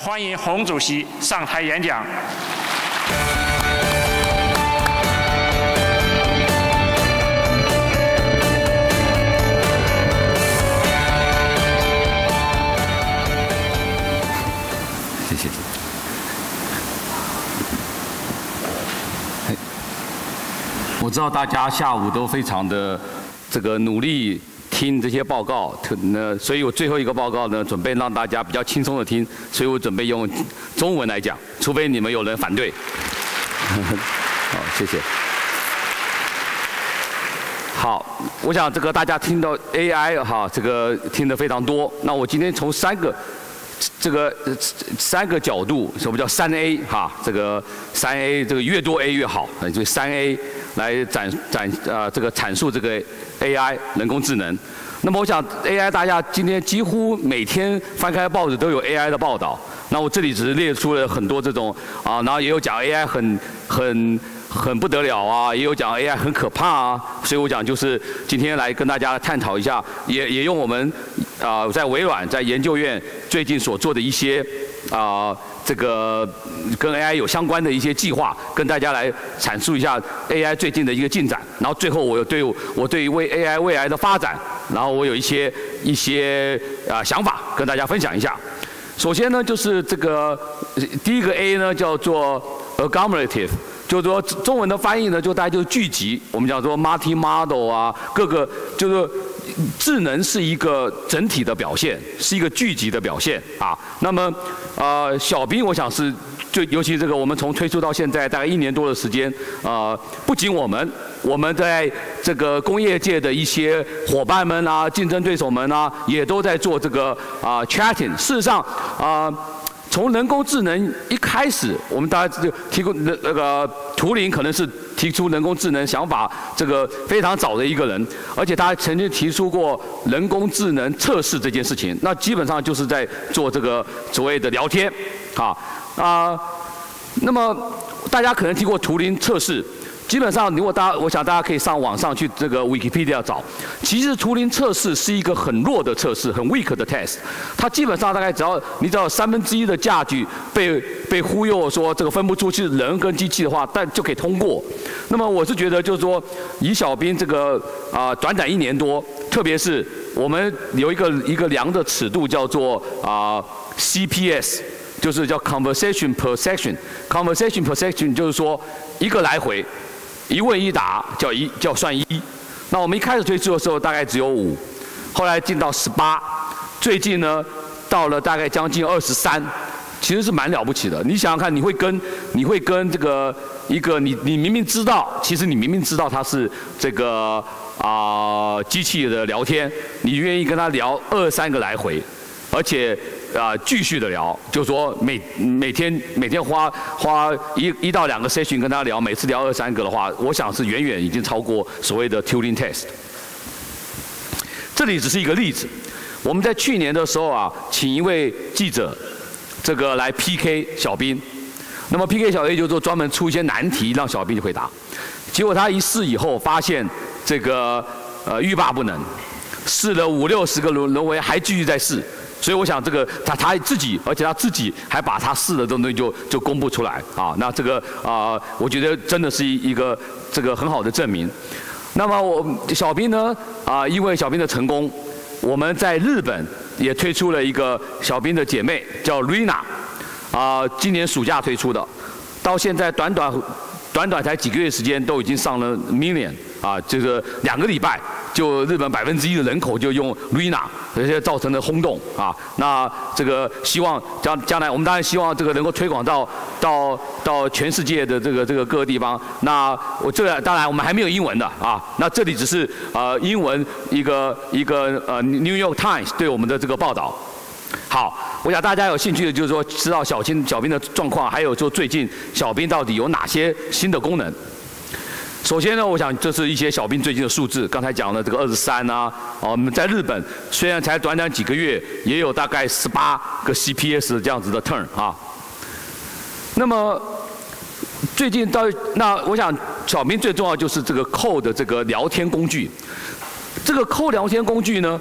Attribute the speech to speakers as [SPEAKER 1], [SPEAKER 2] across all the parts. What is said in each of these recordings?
[SPEAKER 1] 欢迎洪主席上台演讲。
[SPEAKER 2] 谢谢。我知道大家下午都非常的努力听这些报告，所以我最后一个报告呢，准备让大家比较轻松的听，所以我准备用中文来讲，除非你们有人反对。好，谢谢。好，我想大家听到 AI 哈，听得非常多。那我今天从三个角度，什么叫3A 哈？3A 越多 A 越好，就3A 来阐述AI 人工智能。那么我想 AI 大家今天几乎每天翻开报纸都有 AI 的报道。那我这里只是列出了很多这种然后也有讲 AI 很不得了啊，也有讲 AI 很可怕啊，所以我讲就是今天来跟大家探讨一下，也用我们在微软在研究院最近所做的一些跟 AI 有相关的一些计划，跟大家来阐述一下 AI 最近的一个进展。然后最后我对于AI 未来的发展，然后我有一些想法跟大家分享一下。首先呢，就是第一个 A 呢叫做 Agglomerative。就是说，中文的翻译呢，大概就是聚集。我们讲说 multi-model 啊，各个就是智能是一个整体的表现，是一个聚集的表现啊。那么小兵，我想是尤其我们从推出到现在大概1年多的时间，不仅我们在工业界的一些伙伴们啊、竞争对手们啊，也都在做chatting。事实上从人工智能一开始，我们大家就提供图灵可能是提出人工智能想法非常早的一个人，而且他曾经提出过人工智能测试这件事情。那基本上就是在做所谓的聊天，那么大家可能听过图灵测试。基本上，我想大家可以上网上去Wikipedia 找。其实图灵测试是一个很弱的测试，很 weak 的 test。它基本上大概只要有1/3的价距被忽悠说分不出是人跟机器的话，但就可以通过。那么我是觉得就是说，以小兵短短1年多，特别是我们有一个量的尺度叫做CPS。就是叫 conversation per section，conversation per section 就是说一个来回，一问一答叫算1。那我们一开始推出的时候大概只有5，后来进到18，最近呢到了大概将近23，其实是蛮了不起的。你想想看，你会跟一个你明明知道，其实你明明知道它是机器的聊天，你愿意跟他聊2、3个来回，而且继续的聊，就是说每天花1到2个 session 跟他聊，每次聊2、3个的话，我想是远远已经超过所谓的 Turing test。这里只是一个例子，我们在去年的时候请一位记者来 PK 小兵，那么 PK 小兵就是说专门出一些难题让小兵去回答，结果他一试以后发现欲罢不能，试了50、60个轮回还继续在试。所以我想他自己，而且他自己还把他试的东西就公布出来啊。那我觉得真的是一个很好的证明。那么小兵呢因为小兵的成功，我们在日本也推出了一个小兵的姐妹叫 Rina， 今年暑假推出的，到现在短短才几个月时间都已经上了 million 2个礼拜。就日本1%的人口就用 Rina， 而且造成了轰动啊。那希望将来我们当然希望能够推广到全世界的各个地方。那当然我们还没有英文的那这里只是英文一个New York Times 对我们的报道。好，我想大家有兴趣的就是说知道小兵的状况，还有说最近小兵到底有哪些新的功能。首先呢，我想这是一些小兵最近的数字，刚才讲的23我们在日本虽然才短几个月，也有大概18个 CPS 这样子的 turn 那么最近我想小兵最重要就是code 的聊天工具。code 聊天工具呢，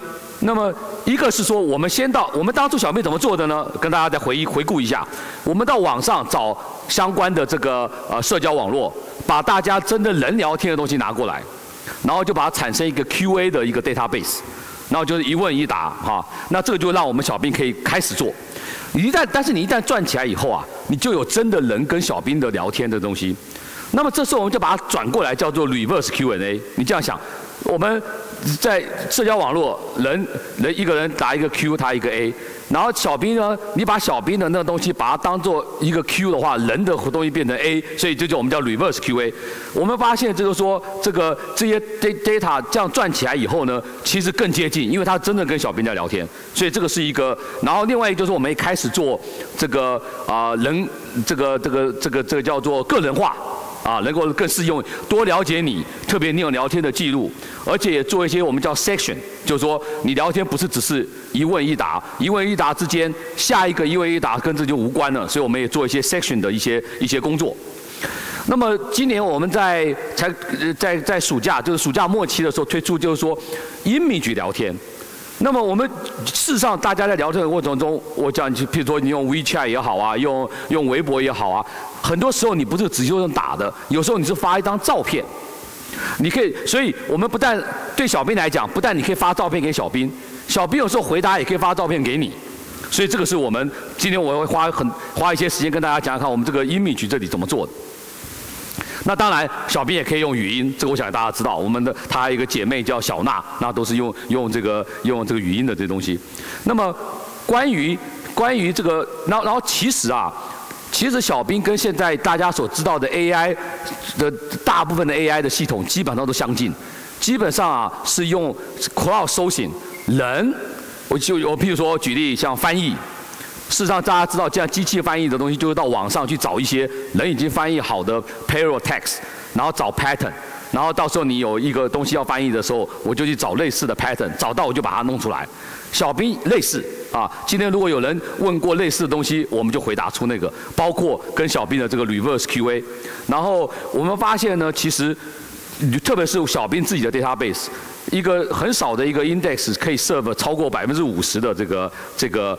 [SPEAKER 2] 那么一个是说，我们当初小编怎么做的呢？跟大家再回顾一下，我们到网上找相关的这个社交网络，把大家真的人聊天的东西拿过来，然后就把它产生一个 QA 的一个 database， 然后就是一问一答哈，那这个就让我们小编可以开始做。但是你一旦赚起来以后啊，你就有真的人跟小编的聊天的东西。那么这时候我们就把它转过来叫做 reverse Q&A。你这样想，我们在社交网络，人一个人答一个 Q， 他一个 A， 然后小编呢，你把小编的那个东西把它当做一个 Q 的话，人的东西变成 A， 所以这就我们叫 reverse QA。我们发现就是说，这些 data 这样赚起来以后呢，其实更接近，因为他真的跟小编在聊天，所以这个是一个。然后另外一个就是我们也开始做这个这个叫做个人化。能够更适用，多了解你，特别你有聊天的记录，而且也做一些我们叫 section， 就是说你聊天不是只是一问一答，一问一答之间下一个一问一答跟这就无关了，所以我们也做一些 section 的一些工作。那么今年我们在暑假，就是暑假末期的时候推出，就是说 image 聊天。那么我们事实上，大家在聊天的过程中，我讲，譬如说你用 WeChat 也好啊，用微博也好啊，很多时候你不是只用打的，有时候你是发一张照片，你可以，所以我们不但对小编来讲，不但你可以发照片给小编，小编有时候回答也可以发照片给你，所以这个是我们今天我会花一些时间跟大家讲讲看我们这个 image 这里怎么做的。那当然，小编也可以用语音，这个我想大家知道。他还有一个姐妹叫小娜，那都是用这个语音的这东西。那么关于这个，然后其实小编跟现在大家所知道的 AI 的大部分的 AI 的系统基本上都相近，基本上是用 crowd sourcing 人，我譬如说举例像翻译。事实上，大家知道，这样机器翻译的东西，就是到网上去找一些人已经翻译好的 payroll text， 然后找 pattern， 然后到时候你有一个东西要翻译的时候，我就去找类似的 pattern， 找到我就把它弄出来。小编类似今天如果有人问过类似的东西，我们就回答出那个，包括跟小编的这个 reverse QA。然后我们发现呢，其实特别是小编自己的 database。一个很少的一个 index 可以 serve 超过50%的这个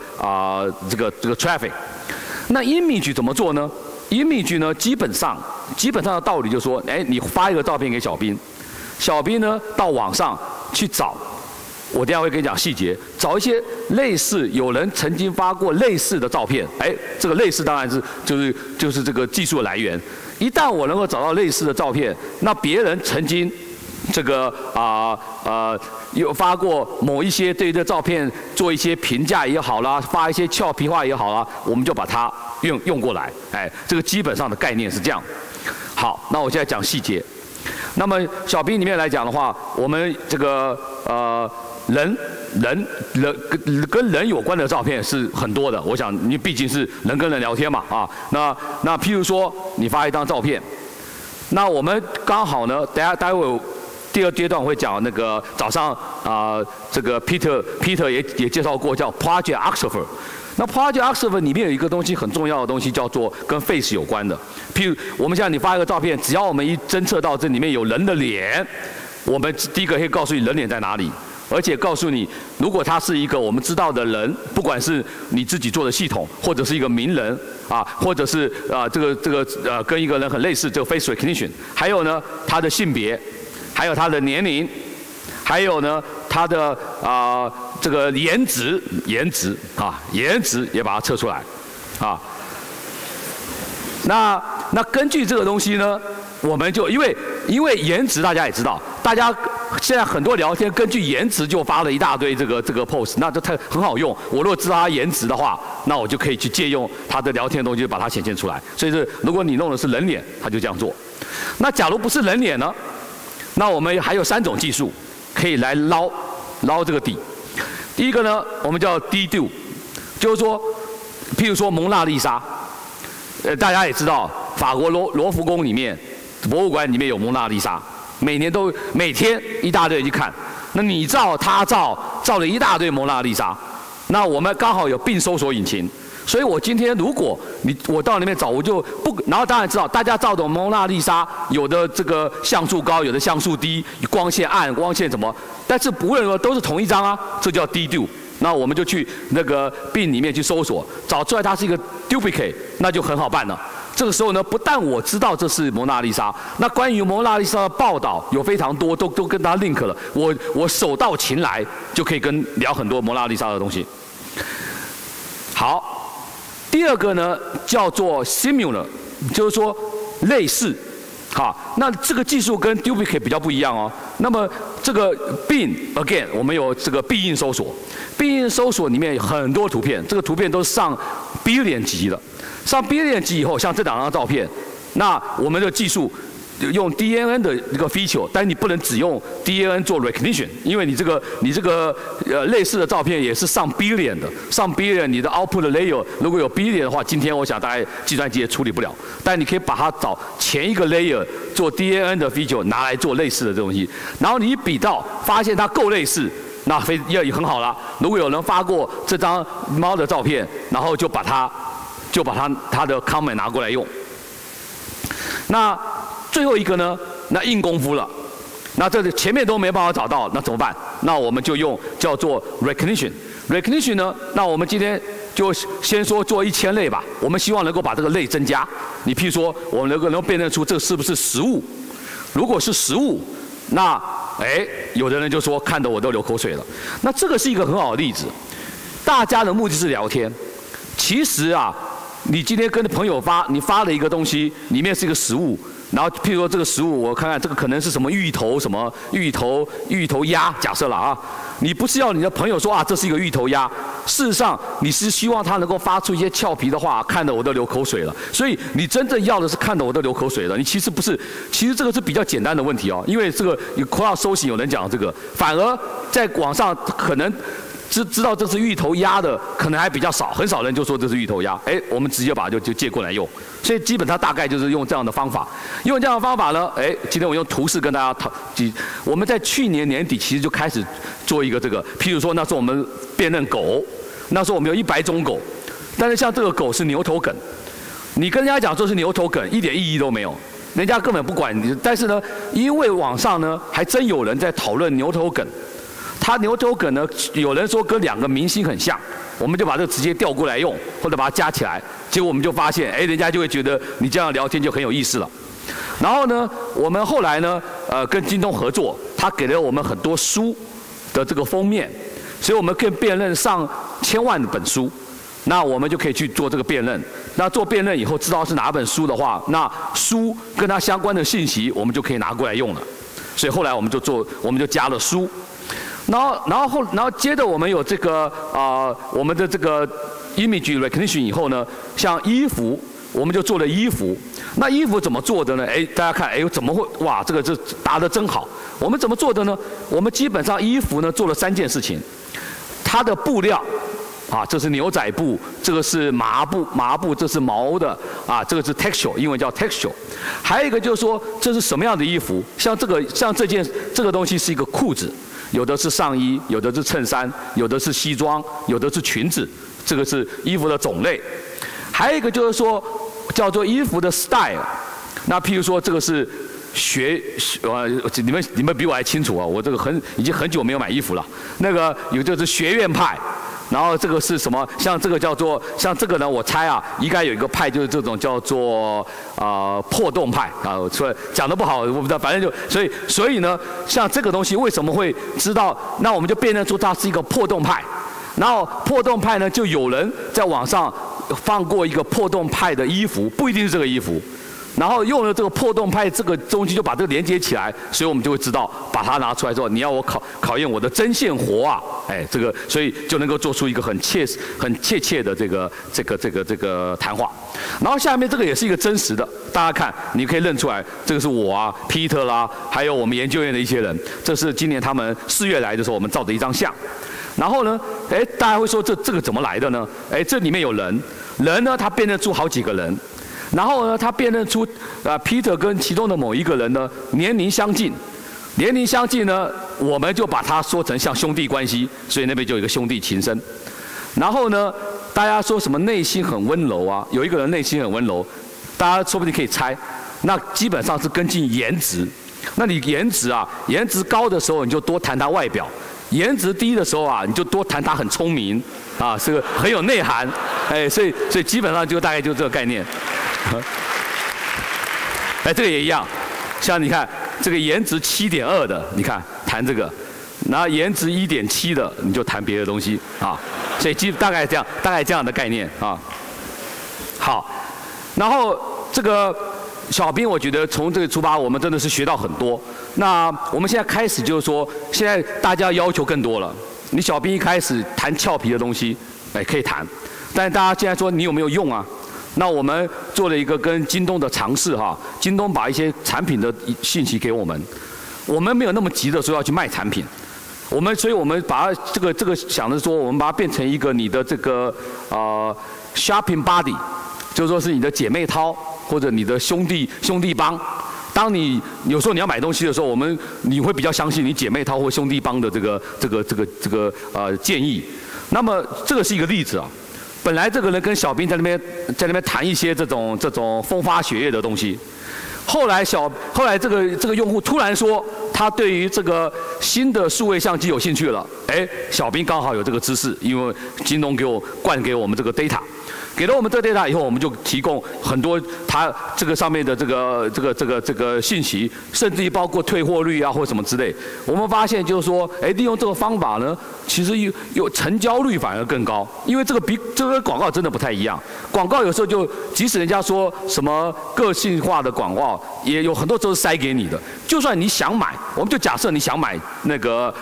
[SPEAKER 2] traffic。那 image 怎么做呢 ？image 呢，基本上的道理就是说，你发一个照片给小编，小编呢到网上去找，我等一下会跟你讲细节，找一些类似有人曾经发过类似的照片，这个类似当然是就是这个技术的来源。一旦我能够找到类似的照片，那别人曾经有发过某一些对这照片做一些评价也好啦，发一些俏皮话也好啦，我们就把它用过来。这个基本上的概念是这样。好，那我现在讲细节。那么小编里面来讲的话，我们这个人跟人有关的照片是很多的。我想你毕竟是人跟人聊天嘛那譬如说你发一张照片，那我们刚好呢，待会第二阶段会讲那个早上这个 Peter 也介绍过叫 Project Agglomerative。那 Project Agglomerative 里面有一个东西很重要的东西叫做跟 face 有关的。譬如我们现在你发一个照片，只要我们一侦测到这里面有人的脸，我们第一个可以告诉你人脸在哪里，而且告诉你如果他是一个我们知道的人，不管是你自己做的系统，或者是一个名人或者是跟一个人很类似，这个 face recognition， 还有呢他的性别。还有他的年龄，还有呢，他的这个颜值也把它测出来那根据这个东西呢，我们就因为颜值大家也知道，大家现在很多聊天根据颜值就发了一大堆这个 post， 那这很好用。我如果知道他颜值的话，那我就可以去借用他的聊天的东西把它显现出来。所以如果你弄的是人脸，他就这样做。那假如不是人脸呢？那我们还有3种技术可以来捞这个底。第一个呢，我们叫 dedupe， 就是说，譬如说蒙娜丽莎，大家也知道，法国罗浮宫里面博物馆里面有蒙娜丽莎，每天一大堆人去看。那你他照了一大堆蒙娜丽莎，那我们刚好有并搜索引擎， 所以我今天如果我到那边找，我就不，然后当然知道大家照的蒙娜丽莎，有的这个像素高，有的像素低，光线暗，光线怎么，但是不论如何都是同一张啊，这叫 dedupe。那我们就去那个病里面去搜索，找出来它是一个 duplicate， 那就很好办了。这个时候呢，不但我知道这是蒙娜丽莎，那关于蒙娜丽莎的报道有非常多，都跟它 link 了。我手到擒来就可以聊很多蒙娜丽莎的东西。好，第二个呢叫做 similar， 就是说类似。好，那这个技术跟 duplicate 比较不一样哦。那么这个 Bing again， 我们有这个必应搜索，必应搜索里面有很多图片，这个图片都是上 billion 级的。上 billion 级以后，像这2张照片，那我们的技术用 DNN 的一个 feature， 但你不能只用 DNN 做 recognition， 因为你这个类似的照片也是上 billion 的，上 billion 你的 output layer 如果有 billion 的话，今天我想大概计算机也处理不了，但你可以把它找前一个 layer 做 DNN 的 feature 拿来做类似的这东西，然后你一比到发现它够类似，那也很好了。如果有人发过这张猫的照片，然后就把它的 comment 拿过来用。那最后一个呢，那硬功夫了。那这前面都没办法找到，那怎么办？那我们就用叫做 recognition。recognition 呢，那我们今天就先说做1000类吧。我们希望能够把这个类增加。你譬如说，我们能够辨认出这是不是食物。如果是食物，那有的人就说看得我都流口水了。那这个是一个很好的例子。大家的目的是聊天，其实啊，你今天跟朋友你发了一个东西，里面是一个食物。然后，譬如说这个食物，我看看这个可能是什么芋头鸭，假设了啊，你不是要你的朋友说啊这是一个芋头鸭，事实上你是希望他能够发出一些俏皮的话，看得我都流口水了。所以你真正要的是看得我都流口水了。你其实不是，其实这个是比较简单的问题哦，因为这个有 crowd sourcing 有人讲这个，反而在网上可能。知道这是芋头鸭的可能还比较少，很少人就说这是芋头鸭。我们直接把它就借过来用，所以基本上大概就是用这样的方法。用这样的方法呢，今天我用图示跟大家我们在去年年底其实就开始做一个这个，譬如说那时候我们辨认狗，那时候我们有100种狗，但是像这个狗是牛头梗，你跟人家讲说是牛头梗，一点意义都没有，人家根本不管你。但是呢，因为网上呢还真有人在讨论牛头梗。它牛头梗呢，有人说跟2个明星很像，我们就把这个直接调过来用，或者把它加起来，结果我们就发现，人家就会觉得你这样聊天就很有意思了。然后呢，我们后来呢，跟京东合作，他给了我们很多书的这个封面，所以我们可以辨认上千万本书，那我们就可以去做这个辨認。那做辨認以后，知道是哪本书的话，那书跟它相关的信息，我们就可以拿过来用了。所以后来我们就加了书。然后接着我们有这个我们的这个 image recognition 以后呢，像衣服，我们就做了衣服。那衣服怎么做的呢？大家看，怎么会哇？这答得真好。我们怎么做的呢？我们基本上衣服呢做了3件事情。它的布料这是牛仔布，这个是麻布，这是毛的这个是 texture， 英文叫 texture。还有一个就是说这是什么样的衣服？像这个东西是一个裤子。有的是上衣，有的是衬衫，有的是西装，有的是裙子，这个是衣服的种类。还有一个就是说，叫做衣服的 style。那譬如说这个是你们比我还清楚啊，我这个已经很久没有买衣服了。那个有就是学院派。然后这个是什么？像这个叫做，像这个呢，我猜应该有一个派，就是这种叫做破洞派所以讲得不好，我不知道，反正就所以呢，像这个东西为什么会知道？那我们就辨认出它是一个破洞派。然后破洞派呢，就有人在网上放过一个破洞派的衣服，不一定是这个衣服。然后用了这个破洞派这个东西，就把这个连接起来，所以我们就会知道，把它拿出来之后，你要我考验我的针线活这个，所以就能够做出一个很切切的这个谈话。然后下面这个也是一个真实的，大家看，你可以认出来，这个是我Peter 啦，还有我们研究院的一些人，这是今年他们4月来的时候，我们照的一张相。然后呢，大家会说这个怎么来的呢？这里面有人呢，他辨认出好几个人。然后呢，他辨认出Peter 跟其中的某一个人呢年龄相近，呢，我们就把它说成像兄弟关系，所以那边就有一个兄弟情深。然后呢， 大家说什么内心很温柔啊？有一个人内心很温柔，大家说不定可以猜，那基本上是根据颜值。那你颜值高的时候，你就多谈他外表；颜值低的时候啊，你就多谈他很聪明，啊，这个很有内涵，哎，所以基本上就大概就这个概念。哎，这个也一样，像你看这个颜值7.2的，你看谈这个，然后颜值1.7的，你就谈别的东西啊。所以大概这样的概念啊。好，然后这个。小兵，我觉得从这个出发，我们真的是学到很多。那我们现在开始就是说，现在大家要求更多了。你小兵一开始谈俏皮的东西，哎，可以谈，但是大家现在说你有没有用啊？那我们做了一个跟京东的尝试哈，京东把一些产品的信息给我们，我们没有那么急的说要去卖产品，所以我们把这个想着说，我们把它变成一个你的这个shopping buddy， 就是说是你的姐妹淘。或者你的兄弟帮，当你有时候你要买东西的时候，你会比较相信你姐妹淘或兄弟帮的这个建议。那么这个是一个例子啊。本来这个人跟小兵在那边谈一些这种风花雪月的东西，后来这个用户突然说他对于这个新的数位相机有兴趣了，哎，小兵刚好有这个知识，因为京东灌给我们这个 data。给了我们这个 data 以后，我们就提供很多它这个上面的这个信息，甚至于包括退货率啊或什么之类。我们发现就是说，哎，利用这个方法呢，其实有成交率反而更高，因为这个广告真的不太一样。广告有时候即使人家说什么个性化的广告，也有很多都是塞给你的。就算你想买，我们就假设你想买那个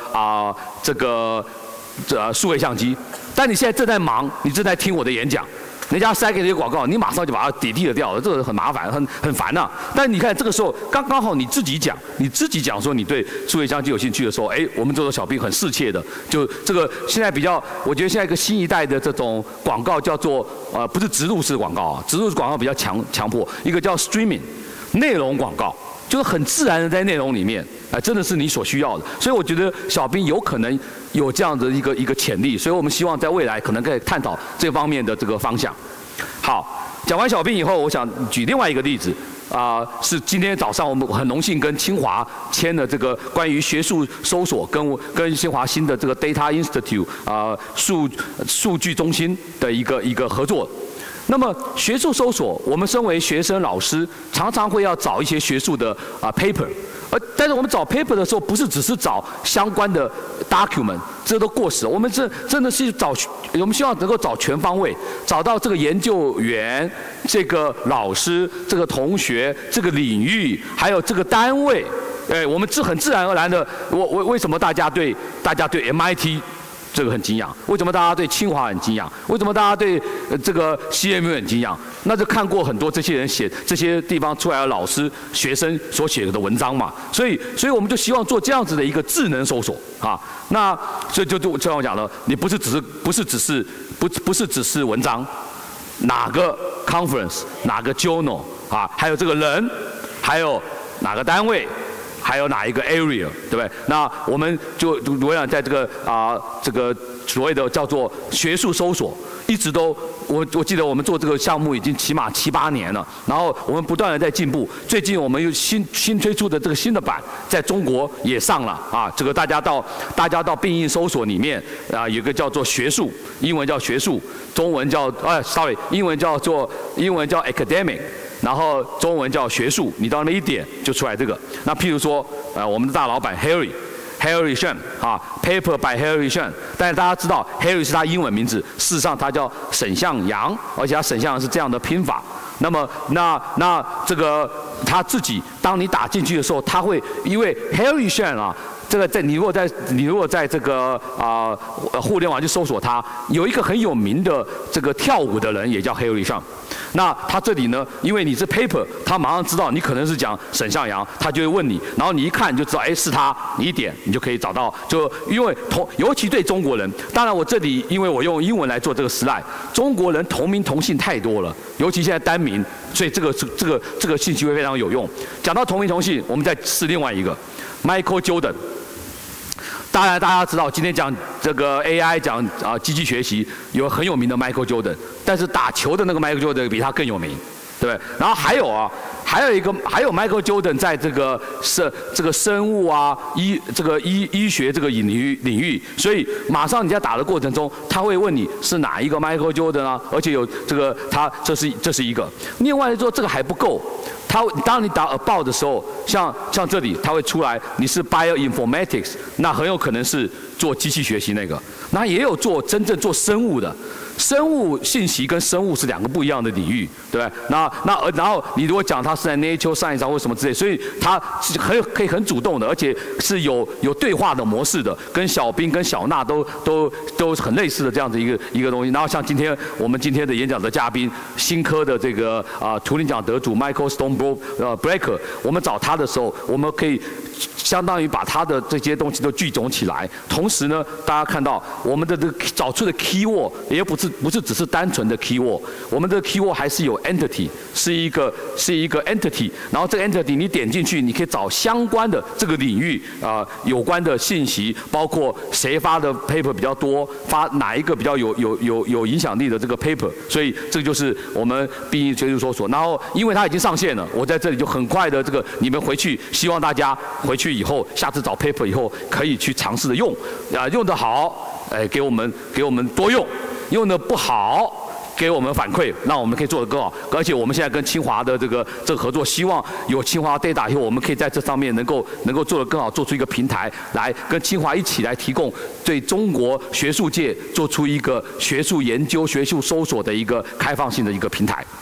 [SPEAKER 2] 数位相机，但你现在正在忙，你正在听我的演讲。人家塞给你的广告，你马上就把它delete掉了，这个很麻烦，很烦呐。但你看这个时候刚好你自己讲说你对数位相机有兴趣的时候，哎，我们这种小兵很适切的，就这个现在我觉得现在一个新一代的这种广告叫做不是植入式广告啊，植入式广告比较强迫，一个叫 streaming 内容广告，就是很自然的在内容里面，真的是你所需要的。所以我觉得小兵有可能有这样的一个潜力，所以我们希望在未来可能可以探讨这方面的这个方向。好，讲完小兵以后，我想举另外一个例子，是今天早上我们很荣幸跟清华签了这个关于学术搜索跟清华新的这个 Data Institute 数据中心的一个合作。那么学术搜索，我们身为学生老师，常常会要找一些学术的paper， 但是我们找 paper 的时候，不是只是找相关的 document， 这都过时了。我们真的是我们希望能够找全方位，找到这个研究员、这个老师、这个同学、这个领域，还有这个单位。我们很自然而然的，为什么大家对 MIT？这个很敬仰，为什么大家对清华很敬仰？为什么大家对这个 CMU 很敬仰？那就看过很多这些人写这些地方出来的老师、学生所写的文章嘛。所以我们就希望做这样子的一个智能搜索啊。那所以就像我讲的，你不是只是文章，哪个 conference， 哪个 journal 啊，还有这个人，还有哪个单位。还有哪一个 area， 对不对？那我们就围绕在这个所谓的叫做学术搜索，一直都我记得我们做这个项目已经起码7、8年了，然后我们不断的在进步。最近我们又新推出的这个新的版，在中国也上了啊。这个大家到病因搜索里面有一个叫做学术，英文叫学术，中文叫英文叫 academic。然后中文叫学术，你到那一点就出来这个。那譬如说，我们的大老板 Harry Shen ，paper by Harry Shen， 但是大家知道 Harry 是他英文名字，事实上他叫沈向阳，而且他沈向阳是这样的拼法。那么那这个他自己，当你打进去的时候，他会因为 Harry Shen 这个你如果在这个互联网去搜索他，有一个很有名的这个跳舞的人也叫 Harry Shen。那他这里呢，因为你是 paper， 他马上知道你可能是讲沈向阳，他就会问你，然后你一看就知道，哎，是他，你一点你就可以找到。就因为尤其对中国人，当然我这里因为我用英文来做这个 slide， 中国人同名同姓太多了，尤其现在单名，所以这个信息会非常有用。讲到同名同姓，我们再试另外一个 Michael Jordan。 当然，大家知道今天讲这个 AI 讲机器学习有很有名的 Michael Jordan， 但是打球的那个 Michael Jordan 比他更有名，对不对？然后还有Michael Jordan 在这个生物啊医学这个领域，所以马上你在打的过程中，他会问你是哪一个 Michael Jordan 啊，而且有这个这是一个。另外说这个还不够。当你打 about 的时候，像这里，它会出来你是 bioinformatics， 那很有可能是做机器学习那个。那也有真正做生物的，生物信息跟生物是两个不一样的领域，对不对？然后你如果讲它是在 Nature Science 上或什么之类，所以它是可以很主动的，而且是有对话的模式的，跟小兵跟小娜都很类似的这样子一个东西。然后像我们今天的演讲的嘉宾，新科的这个图灵奖得主 Michael Stonebreaker， 我们找他的时候，我们可以相当于把他的这些东西都聚总起来，同时呢，大家看到我们的找出的 keyword 也不是只是单纯的 keyword， 我们的 keyword 还是有 entity， 是一个 entity， 然后这个 entity 你点进去，你可以找相关的这个领域有关的信息，包括谁发的 paper 比较多，发哪一个比较有影响力的这个 paper， 所以这个就是我们必应学术搜索。然后因为它已经上线了，我在这里就很快的你们回去，希望大家回去以后，下次找 paper 以后可以去尝试的用，用得好，给我们多用，用得不好，给我们反馈，让我们可以做得更好。而且我们现在跟清华的这个合作，希望有清华 data 以后，我们可以在这上面能够做得更好，做出一个平台来跟清华一起来提供对中国学术界做出一个学术研究、学术搜索的一个开放性的一个平台。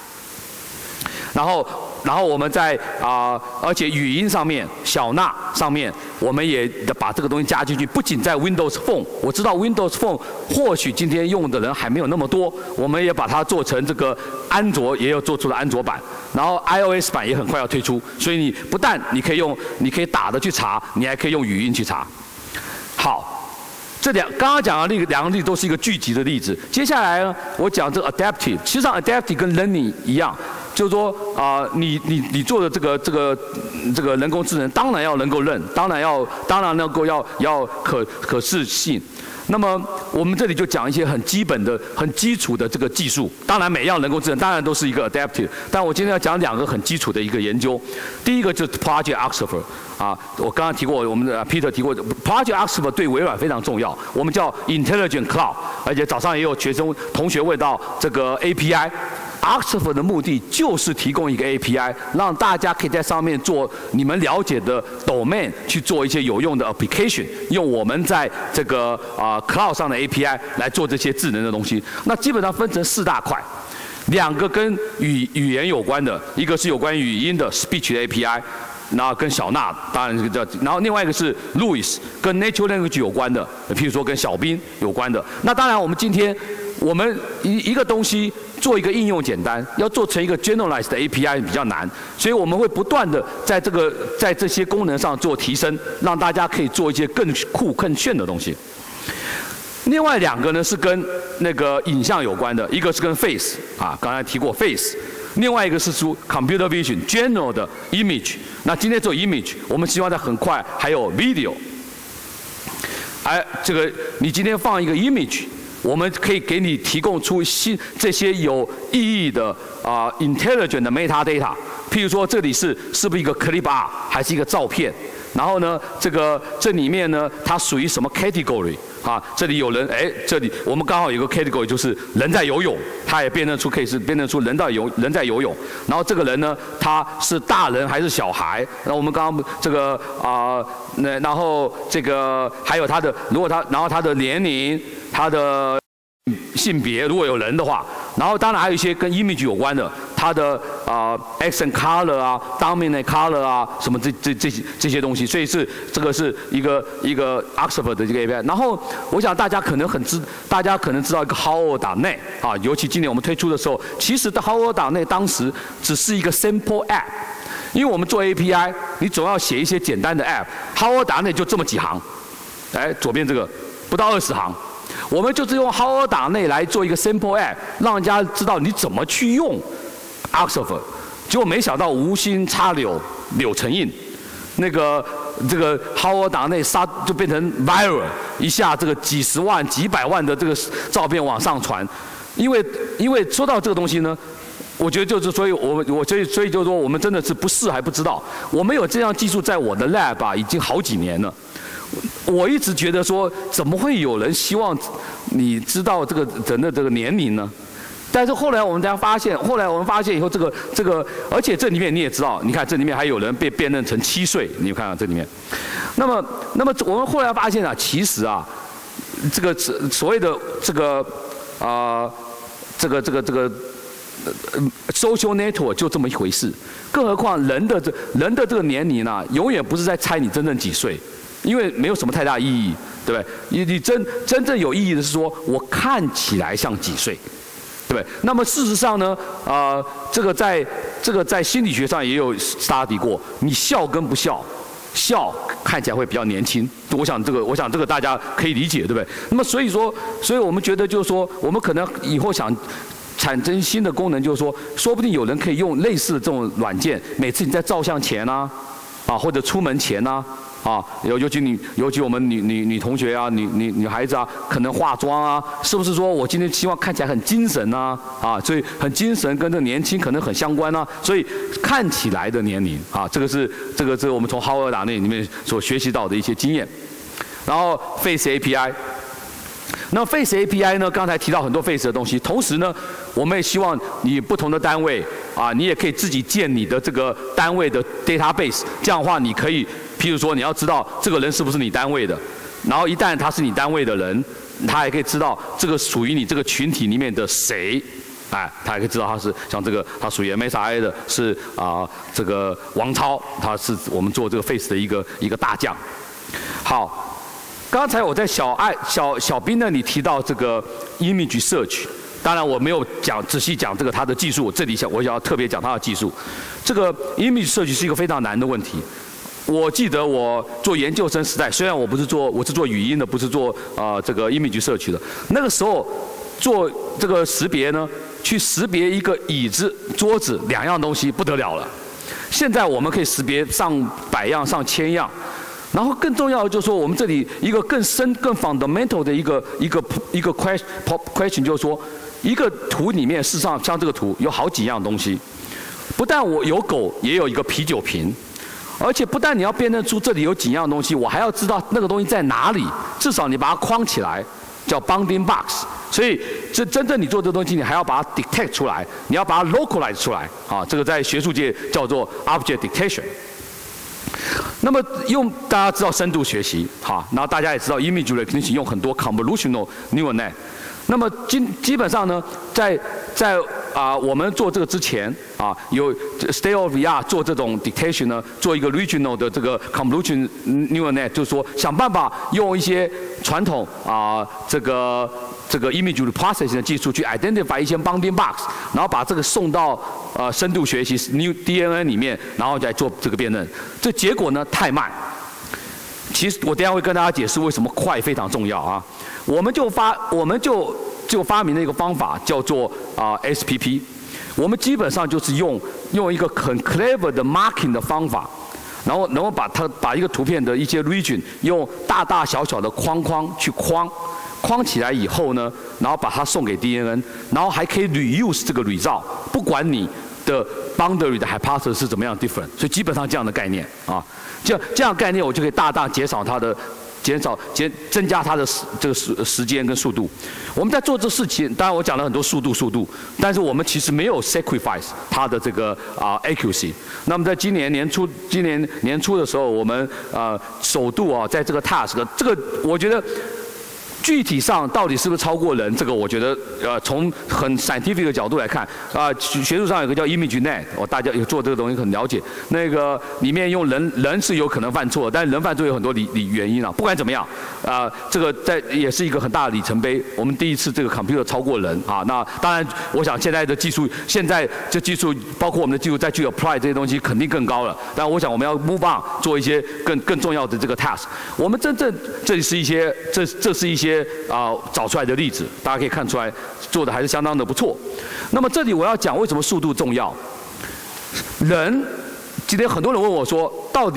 [SPEAKER 2] 然后我们在而且语音上面、小娜上面，我们也把这个东西加进去。不仅在 Windows Phone， 我知道 Windows Phone 或许今天用的人还没有那么多，我们也把它做成这个安卓，也有做出了安卓版，然后 iOS 版也很快要推出。所以你不但你可以打的去查，你还可以用语音去查。好。刚刚讲的两个例子都是一个聚集的例子。接下来呢，我讲这个 adaptive， 其实上 adaptive 跟 learning 一样，就是说你做的这个人工智能，当然要能够认，当然能够要可视性。那么我们这里就讲一些很基本的、很基础的这个技术。当然每样人工智能当然都是一个 adaptive， 但我今天要讲两个很基础的一个研究。第一个就是 Project Agglomerative。我刚刚提过，我们的 Peter 提过 ，Project Agglomerative 对微软非常重要，我们叫 Intelligent Cloud， 而且早上也有同学问到这个 API。Agglomerative 的目的就是提供一个 API， 让大家可以在上面做你们了解的 domain， 去做一些有用的 application， 用我们在这个cloud 上的 API 来做这些智能的东西。那基本上分成4大块，两个跟语言有关的，一个是有关语音的 speech 的 API。然后跟小娜当然是这，然后另外一个是 Louis 跟 Natural Language 有关的，譬如说跟小兵有关的。那当然我们今天我们一个东西做一个应用简单，要做成一个 generalized 的 API 比较难，所以我们会不断的在这些功能上做提升，让大家可以做一些更酷更炫的东西。另外两个呢是跟那个影像有关的，一个是跟 face 刚才提过 face。另外一个是出 computer vision general 的 image， 那今天做 image， 我们希望在很快还有 video。这个你今天放一个 image， 我们可以给你提供出这些有意义的intelligent 的 metadata。譬如说这里是不是一个 clip art 还是一个照片？然后呢，这里面呢，它属于什么 category？这里有人，这里我们刚好有个 category 就是人在游泳，它也可以是辨认出人在游泳。然后这个人呢，他是大人还是小孩？那我们刚刚这个然后这个还有他的，然后他的年龄，他的性别，如果有人的话，然后当然还有一些跟 image 有关的，它的accent color dominant color什么这些东西，所以这个是一个 Agglomerative 的这个 API。然后我想大家可能知道一个 Howard.net 尤其今年我们推出的时候，其实的 Howard.net 当时只是一个 simple app， 因为我们做 API， 你总要写一些简单的 app，Howard.net 就这么几行，左边这个不到20行。我们就是用 Howard.net 来做一个 simple app， 让人家知道你怎么去用 Agglomerative。结果没想到无心插柳，柳成荫。那个哈佛党内就变成 viral， 一下这个几十万、几百万的这个照片往上传，因为说到这个东西呢。我觉得就是，所以就是说，我们真的是不试还不知道。我们有这样技术在我的 lab 啊，已经好几年了。我一直觉得说，怎么会有人希望你知道这个人的这个年龄呢？但是后来我们发现以后，这个，而且这里面你也知道，你看这里面还有人被辨认成7岁，你看看这里面。那么我们后来发现啊，其实啊，这个所谓的这个social network 就这么一回事，更何况人的这个年龄呢，永远不是在猜你真正几岁，因为没有什么太大意义，对不对？你真正有意义的是说，我看起来像几岁，对不对？那么事实上呢，这个在心理学上也有 study 过，你笑跟不笑，笑看起来会比较年轻，我想这个大家可以理解，对不对？那么所以我们觉得就是说，我们可能以后想产生新的功能，就是说，说不定有人可以用类似的这种软件，每次你在照相前啊，或者出门前啊，尤其我们女同学啊，女孩子啊，可能化妆啊，是不是说我今天希望看起来很精神啊，所以很精神跟这个年轻可能很相关啊，所以看起来的年龄啊，这个是我们从哈佛大学里面所学习到的一些经验，然后 Face API。那 Face API 呢？刚才提到很多 Face 的东西，同时呢，我们也希望你不同的单位你也可以自己建你的这个单位的 database。这样的话，你可以，譬如说你要知道这个人是不是你单位的，然后一旦他是你单位的人，他也可以知道这个属于你这个群体里面的谁，他也可以知道他是像这个他属于 MSI 的是这个王超，他是我们做这个 Face 的一个大将。好。刚才我在小斌那里提到这个 image search， 当然我没有仔细讲这个它的技术，这里我想要特别讲它的技术。这个 image search 是一个非常难的问题。我记得我做研究生时代，虽然我是做语音的，不是做这个 image search 的，那个时候做这个识别呢，去识别一个椅子、桌子2样东西不得了了。现在我们可以识别上100样、上1000样。然后更重要的就是说，我们这里一个更深、更 fundamental 的一个 question 就是说，一个图里面事实上像这个图有好几样东西，不但我有狗，也有一个啤酒瓶，而且不但你要辨认出这里有几样东西，我还要知道那个东西在哪里，至少你把它框起来，叫 bounding box。所以真正你做这个东西，你还要把它 detect 出来，你要把它 localize 出来这个在学术界叫做 object detection。那么大家知道深度学习，然后大家也知道 image recognition 用很多 convolutional neural net。那么基本上呢，在我们做这个之前有 state of the art 做这种 detection 呢，做一个 regional 的这个 convolutional neural net， 就是说想办法用一些传统这个 image processing 的技术去 identify 一些 bounding box， 然后把这个送到深度学习 new DNA 里面，然后再做这个辨认。这结果呢太慢。其实我等一下会跟大家解释为什么快非常重要我们就发明了一个方法叫做SPP。我们基本上就是用一个很 clever 的 marking 的方法，然后把一个图片的一些 region 用大大小小的框去框起来以后呢，然后把它送给 DNA， 然后还可以 reuse 这个 result， 不管你的 boundary 的 hypothesis 是怎么样 different， 所以基本上这样的概念这样概念我就可以大大减增加它的这个时间跟速度。我们在做这事情，当然我讲了很多速度，但是我们其实没有 sacrifice 它的这个accuracy。那么在今年年初的时候，我们首度在这个 task， 这个我觉得。具体上到底是不是超过人？这个我觉得，从很 scientific 的角度来看，学术上有个叫 image net， 大家有做这个东西很了解。那个里面用人是有可能犯错，但是人犯错有很多原因不管怎么样，这个也是一个很大的里程碑。我们第一次这个 computer 超过人那当然，我想现在的技术，这技术包括我们的技术再去 apply 这些东西肯定更高了。但我想我们要 move on 做一些更重要的这个 task。我们真正这是一些找出来的例子，大家可以看出来做的还是相当的不错。那么这里我要讲为什么速度重要。今天很多人问我说，到底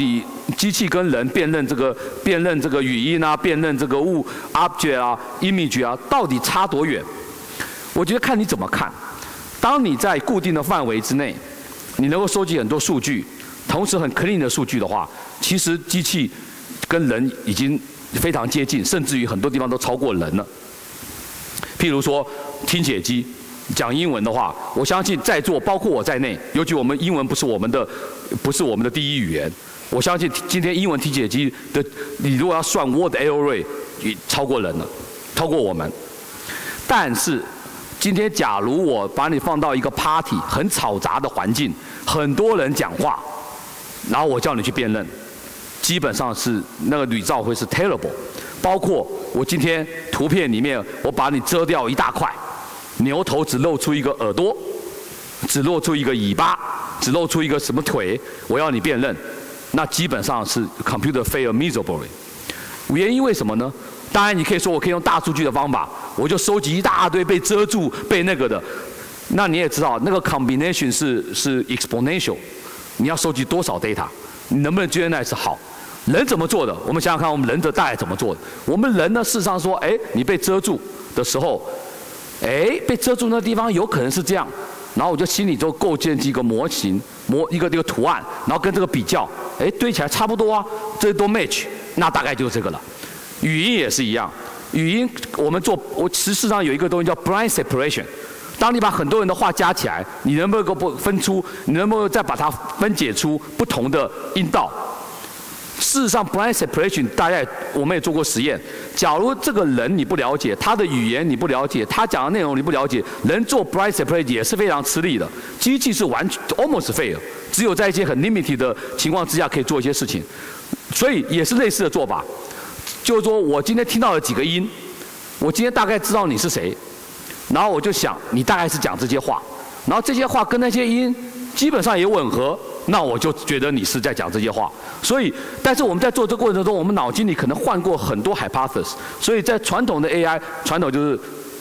[SPEAKER 2] 机器跟人辨认这个语音啊，辨认这个object 啊 image 啊，到底差多远？我觉得看你怎么看。当你在固定的范围之内，你能够收集很多数据，同时很 clean 的数据的话，其实机器跟人已经非常接近，甚至于很多地方都超过人了。譬如说听写机，讲英文的话，我相信在座包括我在内，尤其我们英文不是我们的第一语言，我相信今天英文听写机的，你如果要算 word error rate， 超过人了，超过我们。但是今天假如我把你放到一个 party 很嘈杂的环境，很多人讲话，然后我叫你去辨认，基本上是那个铝照会是 terrible。包括我今天图片里面，我把你遮掉一大块，牛头只露出一个耳朵，只露出一个尾巴，只露出一个什么腿，我要你辨认，那基本上是 computer fail miserably。原因为什么呢？当然你可以说我可以用大数据的方法，我就收集一大堆被遮住、被那个的。那你也知道，那个 combination 是 exponential， 你要收集多少 data， 你能不能 generalize 好？人怎么做的？我们想想看，我们人的大概怎么做的？我们人呢，事实上说，你被遮住的时候，被遮住那地方有可能是这样，然后我就心里就构建一个模型，一个图案，然后跟这个比较，堆起来差不多啊，这都 match， 那大概就是这个了。语音也是一样，语音我事实上有一个东西叫 blind separation。当你把很多人的话加起来，你能不能够分出？你能不能再把它分解出不同的音道？事实上 ，blind separation 大概我们也做过实验。假如这个人你不了解，他的语言你不了解，他讲的内容你不了解，人做 blind separation 也是非常吃力的。机器是完全 almost fail， 只有在一些很 limited 的情况之下可以做一些事情。所以也是类似的做法，就是说我今天听到了几个音，我今天大概知道你是谁，然后我就想你大概是讲这些话，然后这些话跟那些音基本上也吻合。那我就觉得你是在讲这些话，所以，但是我们在做这个过程中，我们脑筋里可能换过很多 hypothesis， 所以在传统的 AI， 传统就是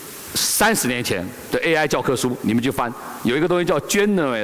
[SPEAKER 2] 30年前的 AI 教科书，你们去翻，有一个东西叫 generate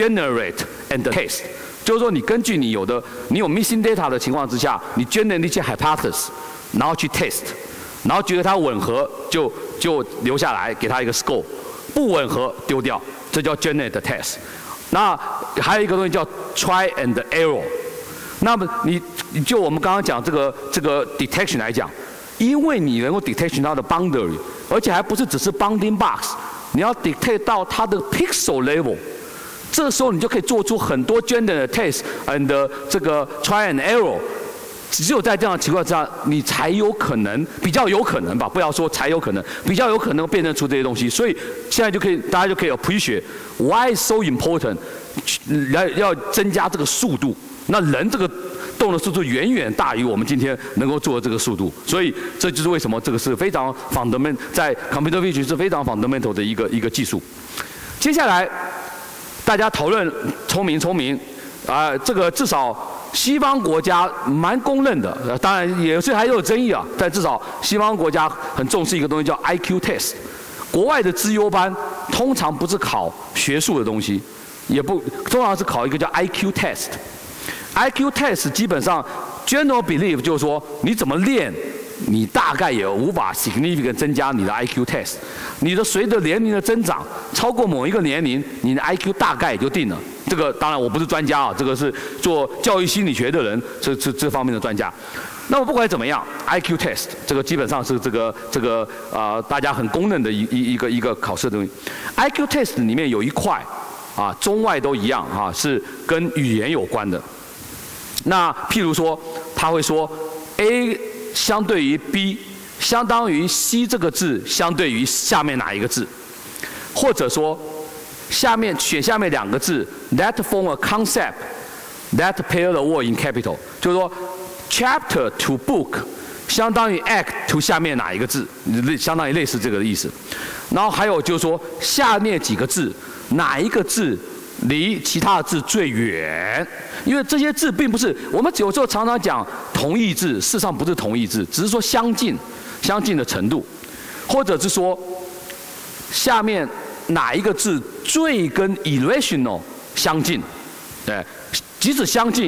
[SPEAKER 2] and test， 就是说你根据你有 missing data 的情况之下，你 generate 一些 hypothesis， 然后去 test， 然后觉得它吻合就留下来，给它一个 score， 不吻合丢掉，这叫 generate test。那还有一个东西叫 try and error。那么你就我们刚刚讲这个 detection 来讲，因为你能够 detection 它的 boundary， 而且还不是只是 bounding box， 你要 detect 到它的 pixel level， 这时候你就可以做出很多 generate test and 这个 try and error。只有在这样的情况之下，你才有可能，比较有可能吧，不要说才有可能，比较有可能辨认出这些东西。所以现在大家就可以 appreciate why so important， 要增加这个速度。那人这个动的速度远远大于我们今天能够做的这个速度，所以这就是为什么这个是非常 fundamental， 在 computer vision 是非常 fundamental 的一个技术。接下来大家讨论聪明这个至少。西方国家蛮公认的，当然也是还有争议啊，但至少西方国家很重视一个东西叫 IQ test。国外的资优班通常不是考学术的东西，通常是考一个叫 IQ test。IQ test 基本上 general belief 就是说你怎么练，你大概也无法 significant 增加你的 IQ test。你的随着年龄的增长，超过某一个年龄，你的 IQ 大概也就定了。这个当然我不是专家啊，这个是做教育心理学的人，这方面的专家。那么不管怎么样 ，IQ test 这个基本上是大家很公认的一个考试的东西。IQ test 里面有一块中外都一样是跟语言有关的。那譬如说，他会说 A 相对于 B， 相当于 C 这个字相对于下面哪一个字，或者说。选下面两个字 that form a concept that pair the word in capital， 就是说 chapter to book 相当于 act to 下面哪一个字，相当于类似这个的意思。然后还有就是说下面几个字哪一个字离其他的字最远，因为这些字并不是我们有时候常常讲同义字，事实上不是同义字，只是说相近的程度，或者是说下面。哪一个字最跟 irrational 相近？对，即使相近，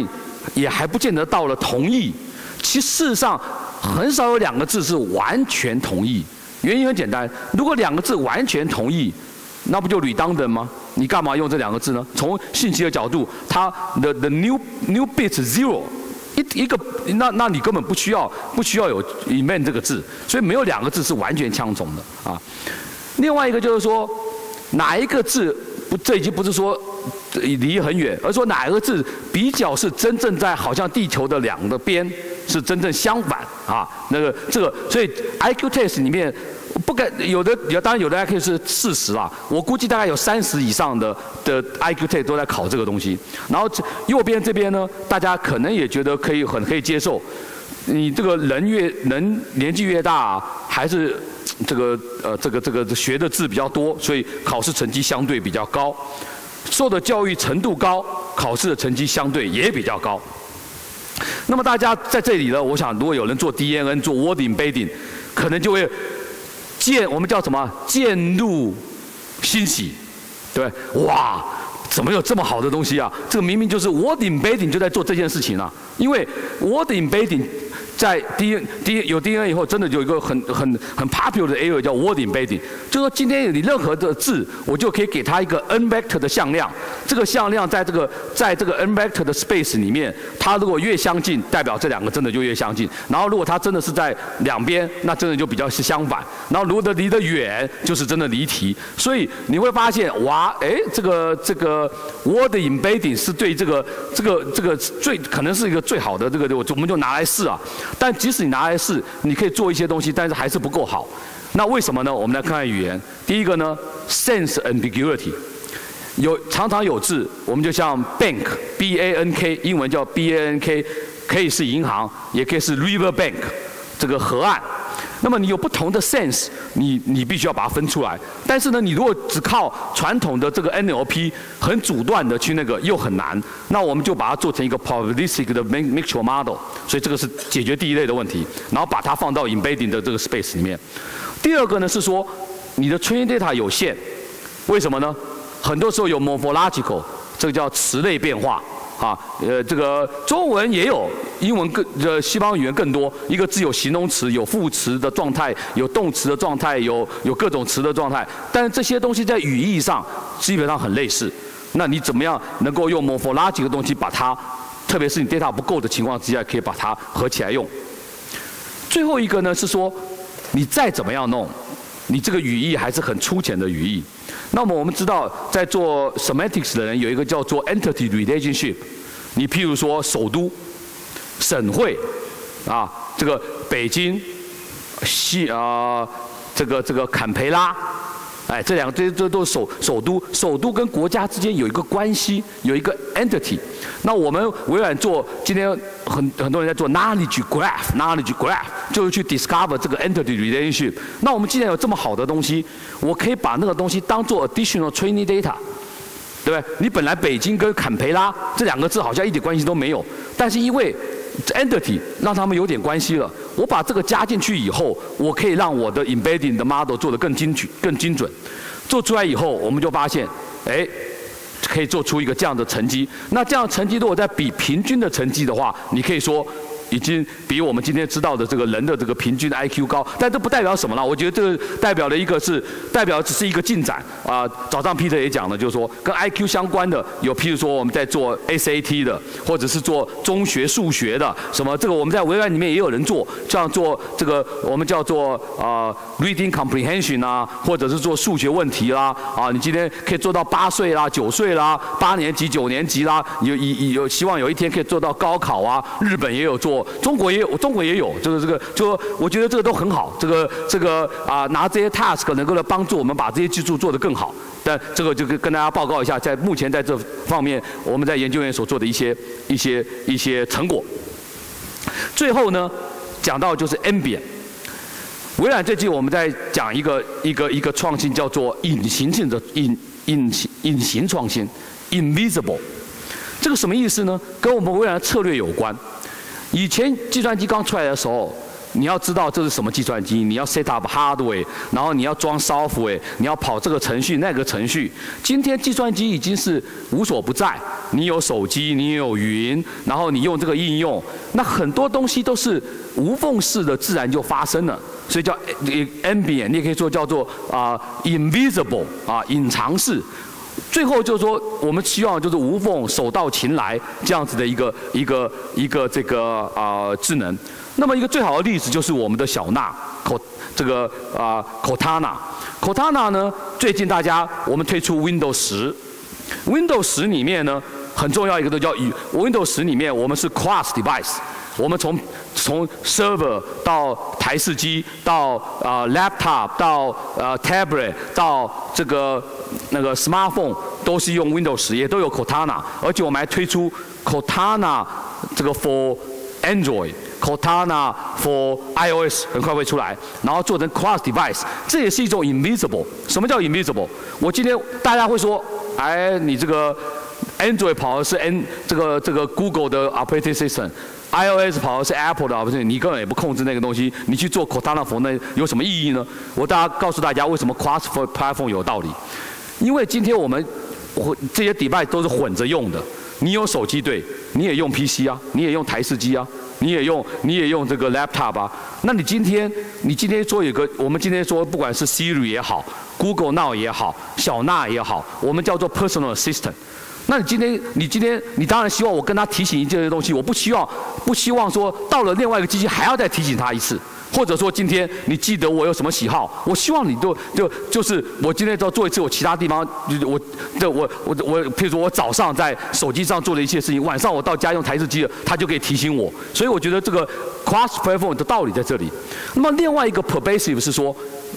[SPEAKER 2] 也还不见得到了同意。其实事实上，很少有2个字是完全同意。原因很简单，如果2个字完全同意，那不就redundant吗？你干嘛用这2个字呢？从信息的角度，它的 new bit zero。一个，那你根本不需要有 invent 这个字，所以没有2个字是完全相同的啊。另外一个就是说，哪一个字这已经不是说离很远，而说哪一个字比较是真正在好像地球的2个边是真正相反啊。所以 IQ test 里面不该当然有的 IQ 是40啦，我估计大概有30以上的 IQ test 都在考这个东西。然后右边这边呢，大家可能也觉得可以接受。你这个人年纪越大，还是这个学的字比较多，所以考试成绩相对比较高。受的教育程度高，考试的成绩相对也比较高。那么大家在这里呢，我想如果有人做 DNN 做 word embedding， 可能就会我们叫什么渐入欣喜，对不对？哇，怎么有这么好的东西啊？这个明明就是 word embedding 就在做这件事情啊。因为 word embedding 在有 DNA 以后，真的有一个很 popular 的 area 叫 word embedding， 就是说今天你任何的字，我就可以给它一个 n vector 的向量，这个向量在这个 n vector 的 space 里面，它如果越相近，代表这2个真的就越相近。然后如果它真的是在2边，那真的就比较是相反。然后如果离得远，就是真的离题。所以你会发现，哇，这个 word embedding 是对这个可能是一个最好的我们就拿来试啊。但即使你拿来试，你可以做一些东西，但是还是不够好。那为什么呢？我们来看看语言。第一个呢 ，sense ambiguity， 常常有字，我们就像 bank，B-A-N-K， 英文叫 B-A-N-K， 可以是银行，也可以是 river bank， 这个河岸。那么你有不同的 sense， 你必须要把它分出来。但是呢，你如果只靠传统的这个 NLP 很阻断的去又很难。那我们就把它做成一个 probabilistic 的 mixture model， 所以这个是解决第一类的问题，然后把它放到 embedding 的这个 space 里面。第二个呢是说，你的 training data 有限，为什么呢？很多时候有 morphological， 这个叫词类变化。这个中文也有，英文西方语言更多。一个字有形容词、有副词的状态、有动词的状态、有各种词的状态。但是这些东西在语义上基本上很类似。那你怎么样能够用 morphological 的东西把它，特别是你 data 不够的情况之下，可以把它合起来用？最后一个呢是说，你再怎么样弄，你这个语义还是很粗浅的语义。那么我们知道，在做 semantics 的人有一个叫做 entity relationship。你譬如说首都、省会，这个北京、这个坎培拉，这2个这都是首都。首都跟国家之间有一个关系，有一个 entity。那我们微软今天很多人在做 knowledge graph， 就是去 discover 这个 entity relationship。那我们既然有这么好的东西，我可以把那个东西当做 additional training data， 对不对？你本来北京跟坎培拉这2个字好像一点关系都没有，但是因为 entity 让他们有点关系了，我把这个加进去以后，我可以让我的 embedding 的 model 做得更精准。做出来以后，我们就发现，可以做出一个这样的成绩。那这样的成绩如果再比平均的成绩的话，你可以说已经比我们今天知道的这个人的这个平均的 IQ 高。但这不代表什么了，我觉得这个代表只是一个进展啊。早上 Peter 也讲了，就是说跟 IQ 相关的有，譬如说我们在做 SAT 的，或者是做中学数学的，什么这个我们在微软里面也有人做，像做这个我们叫做reading comprehension 啊，或者是做数学问题啦你今天可以做到8岁啦、9岁啦、8年级、9年级啦，有希望有一天可以做到高考啊。日本也有做。中国也有，就我觉得这个都很好。拿这些 task 能够来帮助我们把这些技术做得更好。但这个就跟大家报告一下，目前在这方面我们在研究院所做的一些成果。最后呢，讲到就是 Ambient。微软这季我们在讲一个创新，叫做隐形创新 ，invisible。这个什么意思呢？跟我们微软的策略有关。以前计算机刚出来的时候， 你要知道这是什么计算机，你要 set up hardware， 然后你要装 software， 你要跑这个程序那个程序。今天计算机已经是无所不在，你有手机，你有云，然后你用这个应用，那很多东西都是无缝式的，自然就发生了。所以叫 ambient， 你也可以说叫做invisible 隐藏式。最后就是说，我们希望就是无缝手到擒来这样子的一个这个智能。那么一个最好的例子就是我们的小纳Cortana 呢，最近我们推出 Windows 10，Windows 10里面呢很重要一个都叫Windows 10里面我们是 cross device， 我们从 server 到台式机到laptop 到tablet 到这个那个 smartphone 都是用 Windows 10，也都有 Cortana， 而且我们还推出 Cortana 这个 for Android。Cortana for iOS 很快会出来，然后做成 cross device， 这也是一种 invisible。什么叫 invisible？ 我今天大家会说，哎，你这个 Android 跑的是这个 Google 的 operating system，iOS 跑的是 Apple 的 operating system， 你根本也不控制那个东西，你去做 Cortana for 那有什么意义呢？我告诉大家为什么 cross platform 有道理，因为今天我们这些 device 都是混着用的，你有手机对，你也用 PC 啊，你也用台式机啊。你也用这个 laptop 啊？那你今天说我们今天说不管是 Siri 也好 ，Google Now 也好，小纳也好，我们叫做 personal assistant。那你今天你当然希望我跟他提醒这些东西，我不希望说到了另外一个机器还要再提醒他一次。或者说今天你记得我有什么喜好，我希望你就是我今天要做一次，我其他地方我譬如说我早上在手机上做了一些事情，晚上我到家用台式机了，它就可以提醒我。所以我觉得这个 cross platform 的道理在这里。那么另外一个 pervasive 是说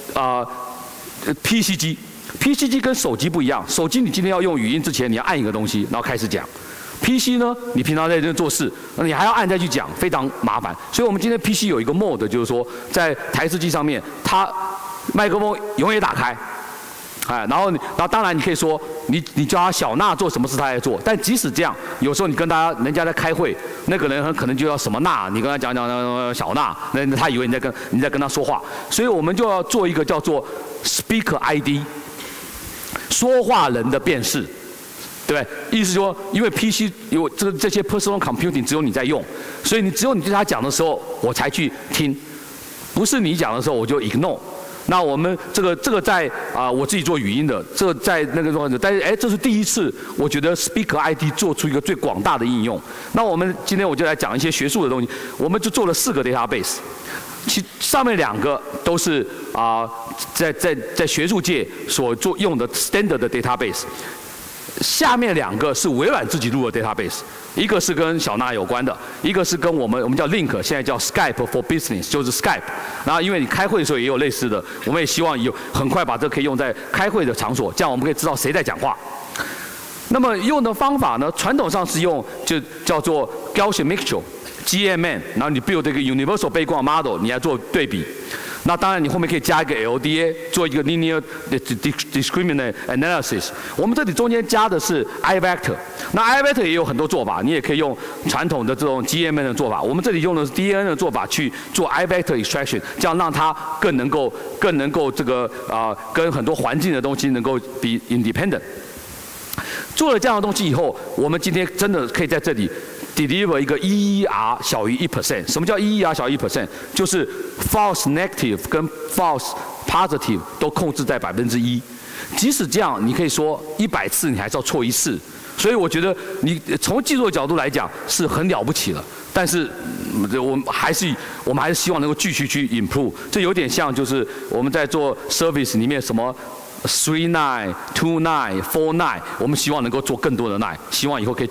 [SPEAKER 2] PC 机跟手机不一样，手机你今天要用语音之前，你要按一个东西，然后开始讲。PC 呢，你平常在这做事，你还要按再去讲，非常麻烦。所以我们今天 PC 有一个 mode， 就是说在台式机上面，它麦克风永远打开，然后当然你可以说你叫他小纳做什么事他在做，但即使这样，有时候你跟人家在开会，那个人很可能就要什么纳，你跟他讲小纳，那他以为你在跟他说话，所以我们就要做一个叫做 Speaker ID， 说话人的辨识。对不对？意思说，因为 PC 有这些 personal computing 只有你在用，所以只有你对他讲的时候，我才去听，不是你讲的时候我就 ignore。那我们这个在我自己做语音的，这个在那个状态，但是这是第一次，我觉得 Speaker ID 做出一个最广大的应用。那我们今天我就来讲一些学术的东西，我们就做了4个 database， 上面2个都是在学术界所用的 standard 的 database。下面2个是微软自己录的 database， 一个是跟小纳有关的，一个是跟我们叫 Link， 现在叫 Skype for Business， 就是 Skype。然后因为你开会的时候也有类似的，我们也希望很快把这可以用在开会的场所，这样我们可以知道谁在讲话。那么用的方法呢，传统上是用就叫做 Gaussian mixture，GMM， 然后你 build 一个 universal background model， 你来做对比。那当然，你后面可以加一个 LDA， 做一个 linear discriminant analysis。我们这里中间加的是 iVector， 那 iVector 也有很多做法，你也可以用传统的这种 GMM 的做法。我们这里用的是 DNN 的做法去做 iVector extraction， 这样让它更能够这个跟很多环境的东西能够 be independent。做了这样的东西以后，我们今天真的可以在这里 deliver 一个 EER 小于 1%。什么叫 EER 小于 1%？ 就是 false negative 跟 false positive 都控制在1%。即使这样，你可以说100次你还是要错1次。所以我觉得你从技术的角度来讲是很了不起了。但是我们还是希望能够继续去 improve。这有点像就是我们在做 service 里面什么。3.9、2.9、4.9， 我们希望能够做更多的 9， 希望以后可以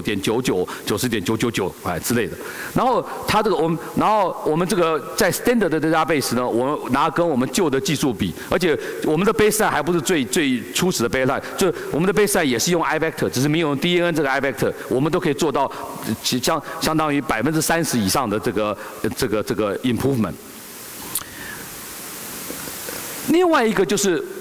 [SPEAKER 2] 99.99、90.999之类的。然后我们这个在 standard 的 database 呢，我们拿跟我们旧的技术比，而且我们的 baseline 还不是最初始的 baseline， 就我们的 baseline 也是用 iVector， 只是没有用 DNN 这个 iVector， 我们都可以做到相当于30%以上的这个 improvement。另外一个就是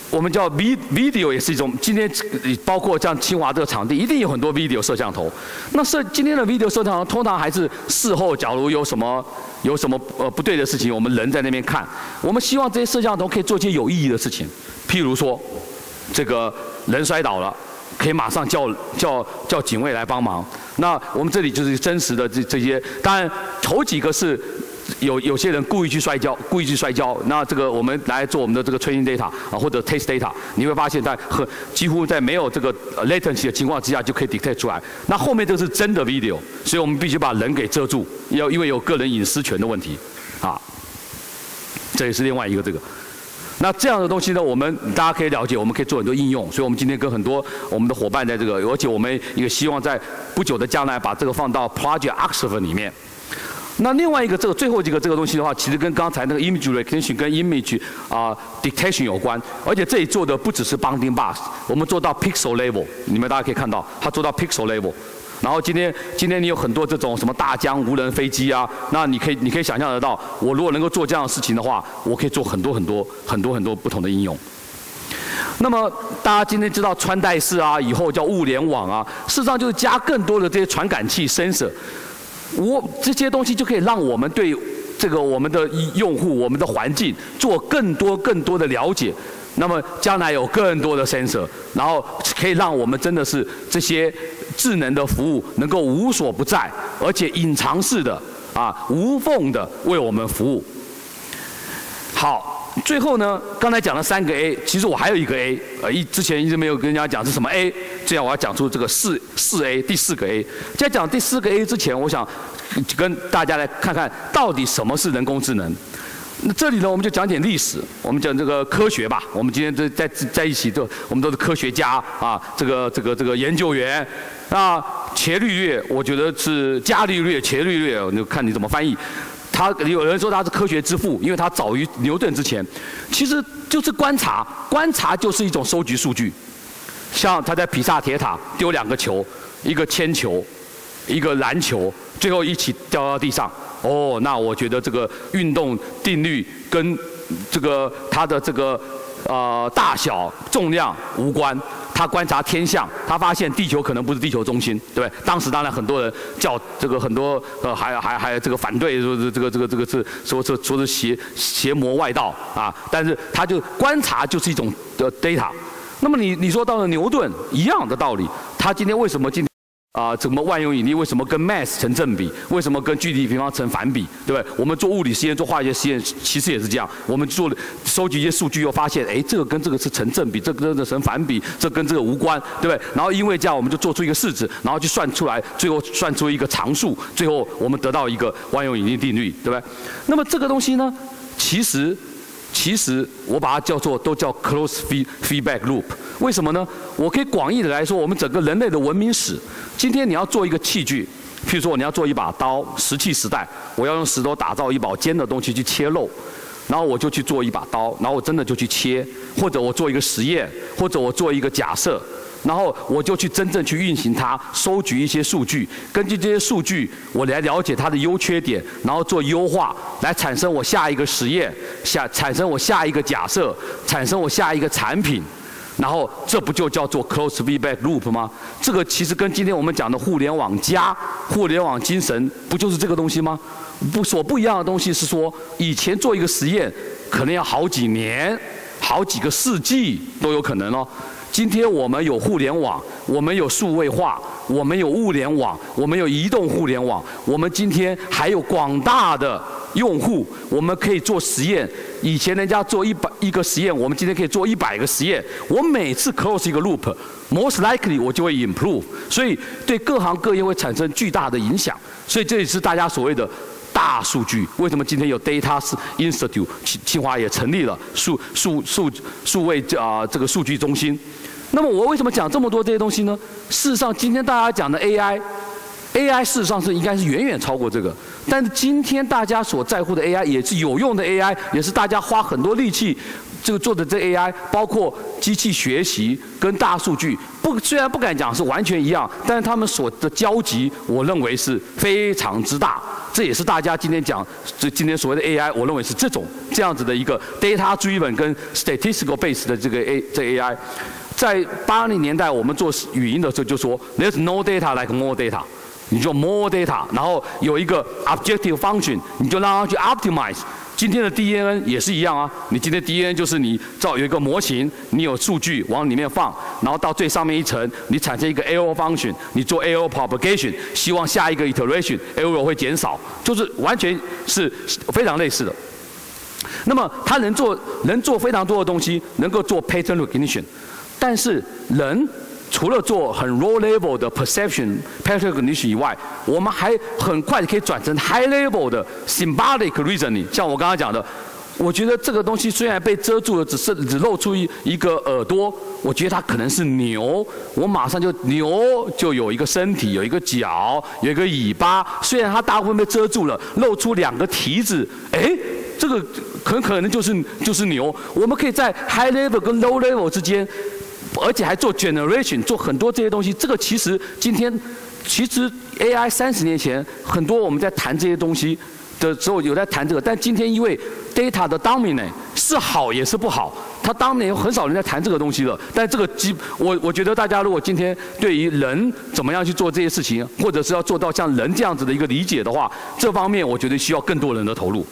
[SPEAKER 2] 我们叫 video 也是一种，今天包括像清华这个场地，一定有很多 video 摄像头。那今天的 video 摄像头通常还是事后，假如有什么不对的事情，我们人在那边看。我们希望这些摄像头可以做一些有意义的事情，譬如说，这个人摔倒了，可以马上叫警卫来帮忙。那我们这里就是真实的这些，当然头几个是。有些人故意去摔跤，那这个我们来做我们的这个 training data 啊或者 test data， 你会发现几乎在没有这个 latency 的情况之下就可以 detect 出来。那后面这是真的 video， 所以我们必须把人给遮住，因为有个人隐私权的问题，啊，这也是另外一个这个。那这样的东西呢，大家可以了解，我们可以做很多应用，所以我们今天跟很多我们的伙伴在这个，而且我们也希望在不久的将来把这个放到 Project Agglomerative 里面。那另外一个最后一个这个东西的话，其实跟刚才那个 image recognition 跟 image detection 有关，而且这里做的不只是 bounding box， 我们做到 pixel level， 你们大家可以看到，它做到 pixel level。然后今天你有很多这种什么大疆无人飞机啊，那你可以想象得到，我如果能够做这样的事情的话，我可以做很多不同的应用。那么大家今天知道穿戴式啊，以后叫物联网啊，事实上就是加更多的这些传感器 sensor。这些东西就可以让我们对这个我们的用户、我们的环境做更多的了解。那么将来有更多的 sensor， 然后可以让我们真的是这些智能的服务能够无所不在，而且隐藏式的无缝的为我们服务。好，最后呢，刚才讲了3个 A， 其实我还有一个 A， 之前一直没有跟人家讲是什么 A， 这样我要讲出这个4 A， 第4个 A。在讲第4个 A 之前，我想跟大家来看看到底什么是人工智能。那这里呢，我们就讲点历史，我们讲这个科学吧。我们今天在一起我们都是科学家啊，这个研究员。那伽利略，我觉得是伽利略、伽利略，就看你怎么翻译。有人说他是科学之父，因为他早于牛顿之前。其实就是观察，观察就是一种收集数据。像他在比萨铁塔丢2个球，一个铅球，一个篮球，最后一起掉到地上。哦，那我觉得这个运动定律跟这个它的这个大小、重量无关。他观察天象，他发现地球可能不是地球中心，对不对？当时当然很多人叫这个很多还这个反对，说是这个是说是邪魔外道啊。但是他就观察就是一种的 data。那么你说到了牛顿一样的道理，他今天为什么怎么万有引力为什么跟 mass 成正比？为什么跟距离平方成反比？对不对？我们做物理实验、做化学实验，其实也是这样。我们收集一些数据，又发现，哎，这个跟这个是成正比，这个跟这成反比，这跟这个无关，对不对？然后因为这样，我们就做出一个式子，然后去算出来，最后算出一个常数，最后我们得到一个万有引力定律，对不对？那么这个东西呢，其实我把它都叫 close feedback loop。为什么呢？我可以广义的来说，我们整个人类的文明史，今天你要做一个器具，譬如说你要做一把刀，石器时代，我要用石头打造一把尖的东西去切肉，然后我就去做一把刀，然后我真的就去切，或者我做一个实验，或者我做一个假设。然后我就去真正去运行它，收集一些数据，根据这些数据，我来了解它的优缺点，然后做优化，来产生我下一个实验，产生我下一个假设，产生我下一个产品，然后这不就叫做 close feedback loop 吗？这个其实跟今天我们讲的互联网加、互联网精神，不就是这个东西吗？所不一样的东西是说，以前做一个实验可能要好几年、好几个世纪都有可能哦。今天我们有互联网，我们有数位化，我们有物联网，我们有移动互联网，我们今天还有广大的用户，我们可以做实验。以前人家做一个实验，我们今天可以做100个实验。我每次 close 一个 loop，most likely 我就会 improve， 所以对各行各业会产生巨大的影响。所以这也是大家所谓的大数据。为什么今天有 Data Institute， 清华也成立了数位这个数据中心。那么我为什么讲这么多这些东西呢？事实上，今天大家讲的 AI 事实上应该是远远超过这个。但是今天大家所在乎的 AI 也是有用的 AI， 也是大家花很多力气这个做的这 AI， 包括机器学习跟大数据。虽然不敢讲是完全一样，但是他们所的交集，我认为是非常之大。 这也是大家今天讲，今天所谓的 AI， 我认为是这样子的一个 data driven 跟 statistical based 的这个 AI。在80年代我们做语音的时候就说 ，There's no data like more data。你就 more data， 然后有一个 objective function， 你就让它去 optimize。今天的 DNN 也是一样啊，你今天 DNN 就是你有一个模型，你有数据往里面放，然后到最上面一层，你产生一个 error function， 你做 error propagation， 希望下一个 iteration error 会减少，就是完全是非常类似的。那么它能做非常多的东西，能够做 pattern recognition， 但是人除了做很 raw level 的 perception pattern recognition 以外，我们还很快可以转成 high level 的 symbolic reasoning。像我刚刚讲的，我觉得这个东西虽然被遮住了，只露出一个耳朵，我觉得它可能是牛，我马上牛就有一个身体，有一个脚，有一个尾巴，虽然它大部分被遮住了，露出2个蹄子，这个很可能就是牛。我们可以在 high level 跟 low level 之间。而且还做 generation， 做很多这些东西。这个其实AI 30年前很多我们在谈这些东西的时候有在谈这个，但今天因为 data 的 dominant 是好也是不好，它当年很少人在谈这个东西了。但这个我觉得大家如果今天对于人怎么样去做这些事情，或者是要做到像人这样子的一个理解的话，这方面我觉得需要更多人的投入。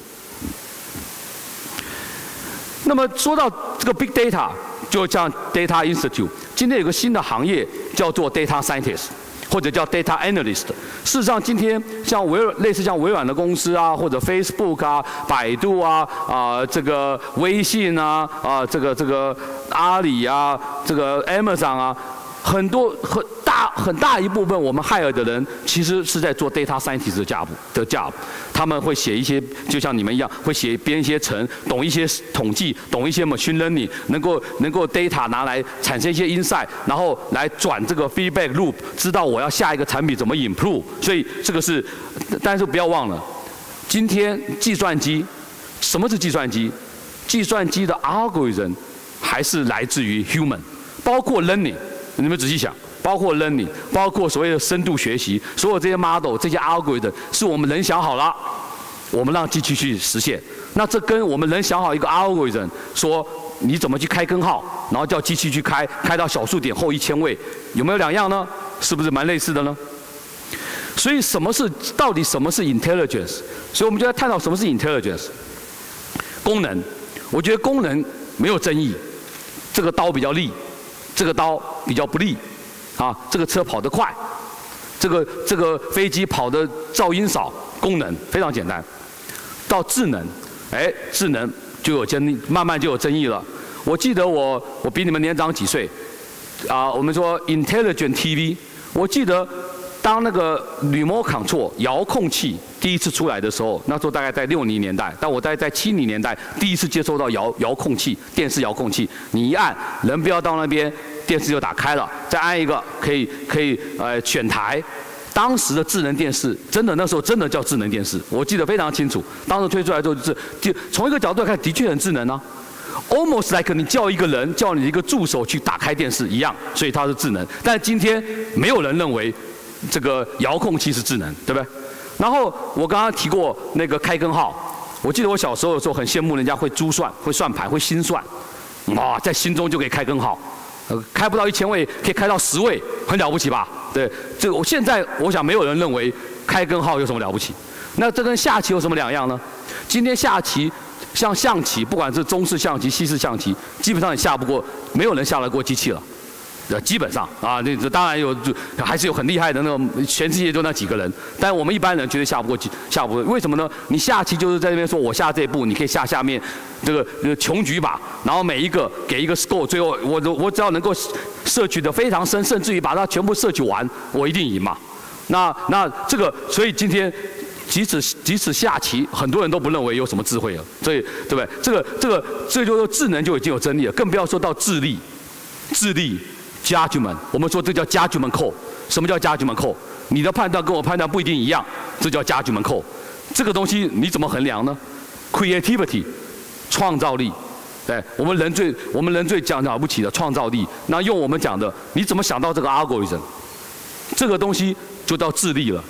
[SPEAKER 2] 那么说到这个 big data。就像 Data Institute， 今天有个新的行业叫做 Data Scientist， 或者叫 Data Analyst。事实上，今天像类似像微软的公司啊，或者 Facebook 啊、百度啊、这个微信啊、这个阿里啊、这个 Amazon 啊，很大一部分我们 hire 的人其实是在做 data scientist 的 job， 他们会写一些，就像你们一样，会编一些程，懂一些统计，懂一些 machine learning， 能够 data 拿来产生一些 insight， 然后来转这个 feedback loop， 知道我要下一个产品怎么 improve。所以这个是，但是不要忘了，今天计算机，什么是计算机？计算机的 algorithm 还是来自于 human， 包括 learning。你们仔细想，包括 learning， 包括所谓的深度学习，所有这些 model、这些 algorithm 是我们人想好了，我们让机器去实现。那这跟我们人想好一个 algorithm， 说你怎么去开根号，然后叫机器去开到小数点后1000位，有没有两样呢？是不是蛮类似的呢？所以到底什么是 intelligence？ 所以我们就在探讨什么是 intelligence。功能，我觉得功能没有争议，这个刀比较利。这个刀比较不利，这个车跑得快，这个飞机跑得噪音少，功能非常简单。到智能，智能就有争议，慢慢就有争议了。我记得我比你们年长几岁，我们说 intelligent TV， 我记得当那个 remote control 遥控器第一次出来的时候，那时候大概在60年代，但我大概在70年代第一次接收到遥控器，电视遥控器，你一按，人不要到那边，电视就打开了，再按一个可以选台。当时的智能电视，真的那时候真的叫智能电视，我记得非常清楚。当时推出来之后，就从一个角度来看，的确很智能啊 ，almost like 你叫一个人，叫你一个助手去打开电视一样，所以它是智能。但今天没有人认为这个遥控器是智能，对不对？然后我刚刚提过那个开根号，我记得我小时候的时候很羡慕人家会珠算、会算盘、会心算，在心中就可以开根号，开不到1000位，可以开到10位，很了不起吧？对，这个现在我想没有人认为开根号有什么了不起。那这跟下棋有什么两样呢？今天下棋像象棋，不管是中式象棋、西式象棋，基本上也下不过，没有人下得过机器了。基本上这当然还是有很厉害的那种，全世界就那几个人，但我们一般人绝对下不过。为什么呢？你下棋就是在那边说我下这一步，你可以下下面这个穷举法，然后每一个给一个 score， 最后我只要能够摄取的非常深，甚至于把它全部摄取完，我一定赢嘛。那这个，所以今天即使下棋，很多人都不认为有什么智慧了，所以对不对？这就是智能就已经有争议了，更不要说到智力。judgment， 我们说这叫 judgment call。什么叫 judgment call？ 你的判断跟我判断不一定一样，这叫 judgment call。这个东西你怎么衡量呢 ？creativity， 创造力。对，我们人最讲了不起的创造力。那用我们讲的，你怎么想到这个 algorithm？ 这个东西就叫智力了。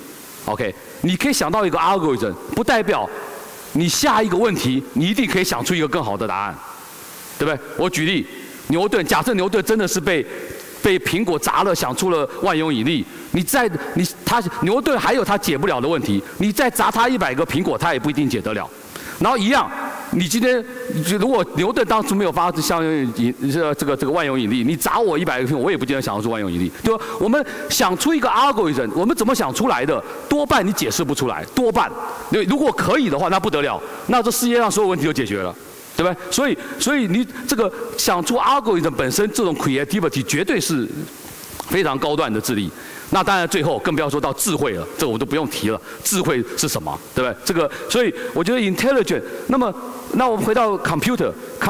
[SPEAKER 2] OK， 你可以想到一个 algorithm， 不代表你下一个问题你一定可以想出一个更好的答案，对不对？我举例，牛顿，假设牛顿真的是被苹果砸了，想出了万有引力，牛顿还有他解不了的问题，你再砸他100个苹果，他也不一定解得了。然后一样，你今天如果牛顿当初没有发现这个万有引力，你砸我100个苹果，我也不见得想得出万有引力，对吧？我们想出一个 algorithm， 我们怎么想出来的？多半你解释不出来，多半。如果可以的话，那不得了，那这世界上所有问题都解决了。对不对？所以你这个想出 algorithm 本身这种 creativity 绝对是非常高段的智力。那当然最后更不要说到智慧了，这我都不用提了。智慧是什么？对不对？这个，所以我觉得 intelligent。那我们回到 computer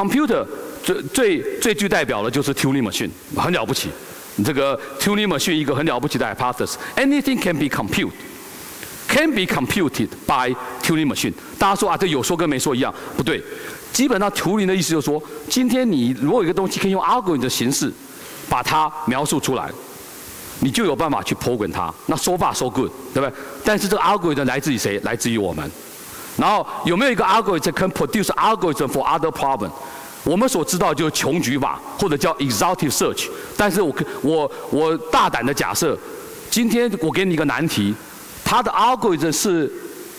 [SPEAKER 2] 最具代表的就是 Turing machine， 很了不起。这个 Turing machine 一个很了不起的 hypothesis，anything can be computed by Turing machine。大家说啊，这有说跟没说一样，不对。基本上图灵的意思就是说，今天你如果有一个东西可以用 algorithm 的形式把它描述出来，你就有办法去 program 它。那 so far so good， 对不对？但是这个 algorithm 来自于谁？来自于我们。然后有没有一个 algorithm can produce algorithm for other problem？ 我们所知道就是穷举法或者叫 exhaustive search。但是我大胆的假设，今天我给你一个难题，它的 algorithm 是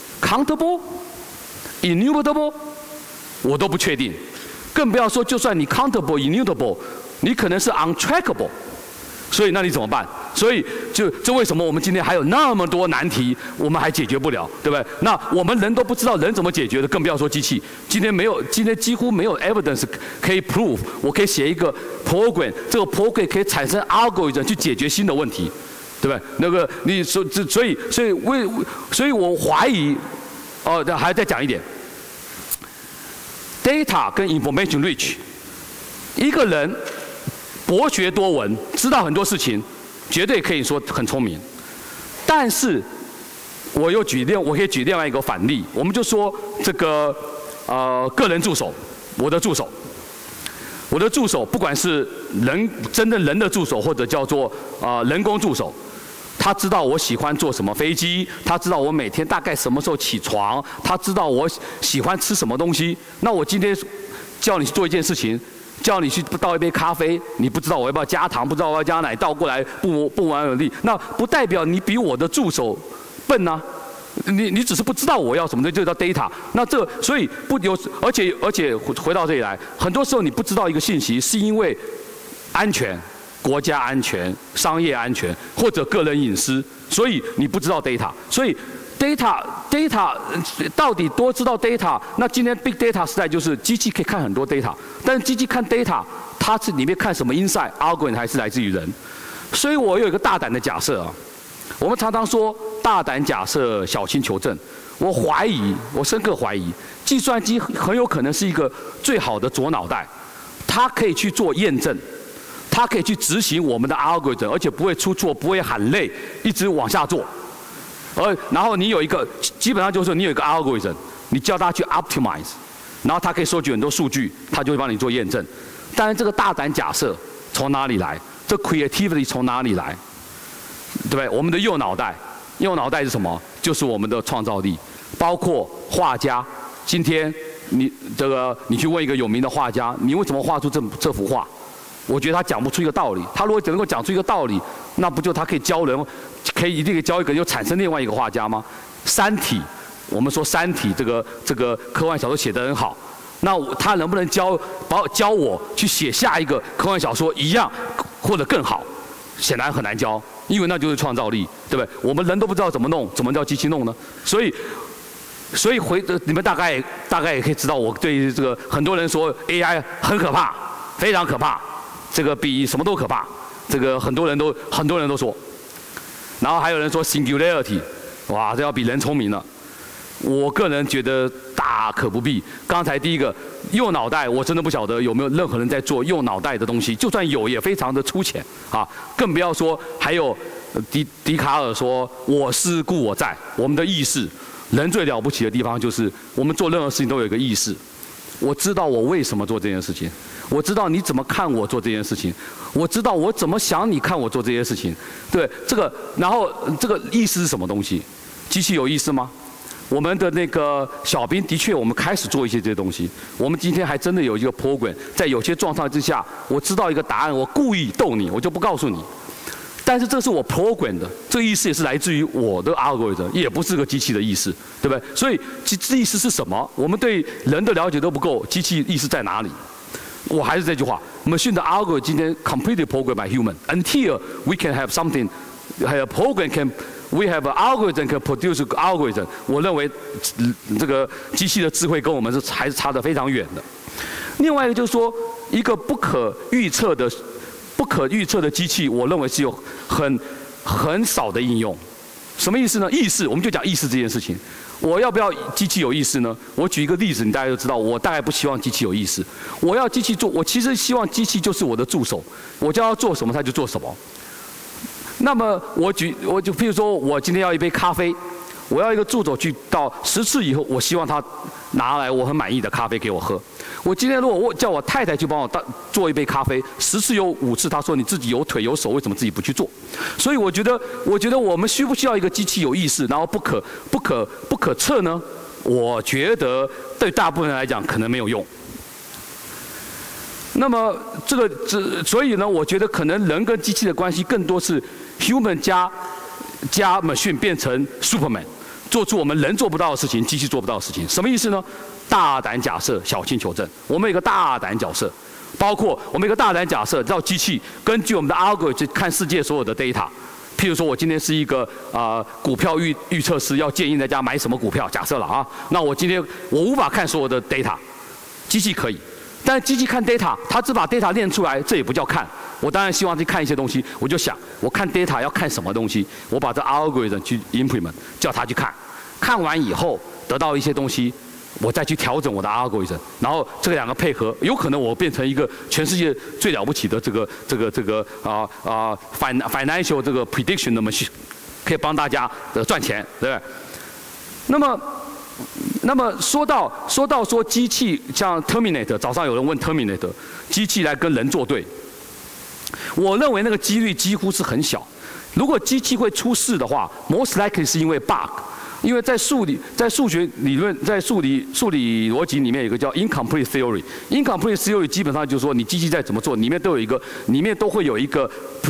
[SPEAKER 2] countable、immutable。我都不确定，更不要说，就算你 countable、immutable， 你可能是 untrackable， 所以那你怎么办？所以这为什么我们今天还有那么多难题，我们还解决不了，对不对？那我们人都不知道人怎么解决的，更不要说机器。今天几乎没有 evidence 可以 prove， 我可以写一个 program， 这个 program 可以产生 algorithm 去解决新的问题，对不对？那个所以我怀疑，还再讲一点。Data 跟 information rich， 一个人博学多闻，知道很多事情，绝对可以说很聪明。但是，我可以举另外一个反例，我们就说这个个人助手，我的助手，不管是真正人的助手，或者叫做人工助手。他知道我喜欢坐什么飞机，他知道我每天大概什么时候起床，他知道我喜欢吃什么东西。那我今天叫你去做一件事情，叫你去倒一杯咖啡，你不知道我要不要加糖，不知道我要加奶，倒过来不完有力，那不代表你比我的助手笨啊。你只是不知道我要什么的，就叫 data。那所以而且回到这里来，很多时候你不知道一个信息，是因为安全。国家安全、商业安全或者个人隐私，所以你不知道 data。所以 data 到底多知道 data？ 那今天 big data 时代就是机器可以看很多 data， 但是机器看 data， 它是里面看什么 insight algorithm 还是来自于人。所以我有一个大胆的假设啊，我们常常说大胆假设，小心求证。我深刻怀疑，计算机很有可能是一个最好的左脑袋，它可以去做验证。它可以去执行我们的 algorithm， 而且不会出错，不会喊累，一直往下做。然后你有一个，基本上就是你有一个 algorithm， 你叫它去 optimize， 然后它可以收集很多数据，它就会帮你做验证。但是这个大胆假设从哪里来？这 creativity 从哪里来？对不对？我们的右脑袋是什么？就是我们的创造力，包括画家。今天你去问一个有名的画家，你为什么画出这幅画？我觉得他讲不出一个道理。他如果能够讲出一个道理，那不就他可以教人，一定可以教一个人，又产生另外一个画家吗？《三体》，我们说《三体》这个科幻小说写得很好，那他能不能教我去写下一个科幻小说一样或者更好？显然很难教，因为那就是创造力，对不对？我们人都不知道怎么弄，怎么叫机器弄呢？所以你们大概也可以知道，我对于这个很多人说 AI 很可怕，非常可怕。这个比什么都可怕，这个很多人都说，然后还有人说 singularity， 哇，这要比人聪明了。我个人觉得大可不必。刚才第一个右脑袋，我真的不晓得有没有任何人在做右脑袋的东西，就算有，也非常的粗浅啊，更不要说还有笛卡尔说我思故我在，我们的意识，人最了不起的地方就是我们做任何事情都有一个意识。我知道我为什么做这件事情，我知道你怎么看我做这件事情，我知道我怎么想你看我做这件事情，对这个，然后这个意识是什么东西？ 机器有意思吗？我们的那个小兵的确，我们开始做一些这些东西。我们今天还真的有一个 program， 在有些状况之下，我知道一个答案，我故意逗你，我就不告诉你。但是这是我 program 的，这个意思也是来自于我的 algorithm， 也不是个机器的意思，对不对？所以这意思是什么？我们对人的了解都不够，机器意思在哪里？我还是这句话 ，machine 的 algorithm 今天 completely programmed by human until we can have something， have a program can。We have an algorithm can produce an algorithm。我认为这个机器的智慧跟我们还是差得非常远的。另外一个就是说，一个不可预测的机器，我认为是有很少的应用。什么意思呢？意识，我们就讲意识这件事情。我要不要机器有意识呢？我举一个例子，你大家就知道，我大概不希望机器有意识。我要机器做，我其实希望机器就是我的助手，我叫它做什么，它就做什么。那么我就譬如说，我今天要一杯咖啡，我要一个助手去到10次以后，我希望他拿来我很满意的咖啡给我喝。我今天如果叫我太太去帮我做一杯咖啡，10次有5次她说你自己有腿有手，为什么自己不去做？所以我觉得我们需不需要一个机器有意识，然后不可测呢？我觉得对大部分人来讲可能没有用。那么所以呢，我觉得可能人跟机器的关系更多是 human 加 machine 变成 Superman， 做出我们人做不到的事情，机器做不到的事情。什么意思呢？大胆假设，小心求证。我们有一个大胆假设，包括我们有一个大胆假设，让机器根据我们的 algorithm 看世界所有的 data。譬如说，我今天是一个股票预测师，要建议大家买什么股票，假设了啊，那我今天我无法看所有的 data， 机器可以。但机器看 data， 它只把 data 练出来，这也不叫看。我当然希望去看一些东西，我就想，我看 data 要看什么东西，我把这 algorithm 去 implement， 叫它去看，看完以后得到一些东西，我再去调整我的 algorithm， 然后这两个配合，有可能我变成一个全世界最了不起的这个financial 这个 prediction 的 machine， 可以帮大家赚钱，对不对？那么说到机器像 Terminator， 早上有人问 Terminator， 机器来跟人作对，我认为那个几率几乎是很小。如果机器会出事的话 ，most likely 是因为 bug， 因为在数学理论，在数理逻辑里面有一个叫 incomplete theory。incomplete theory 基本上就是说，你机器再怎么做，里面都会有一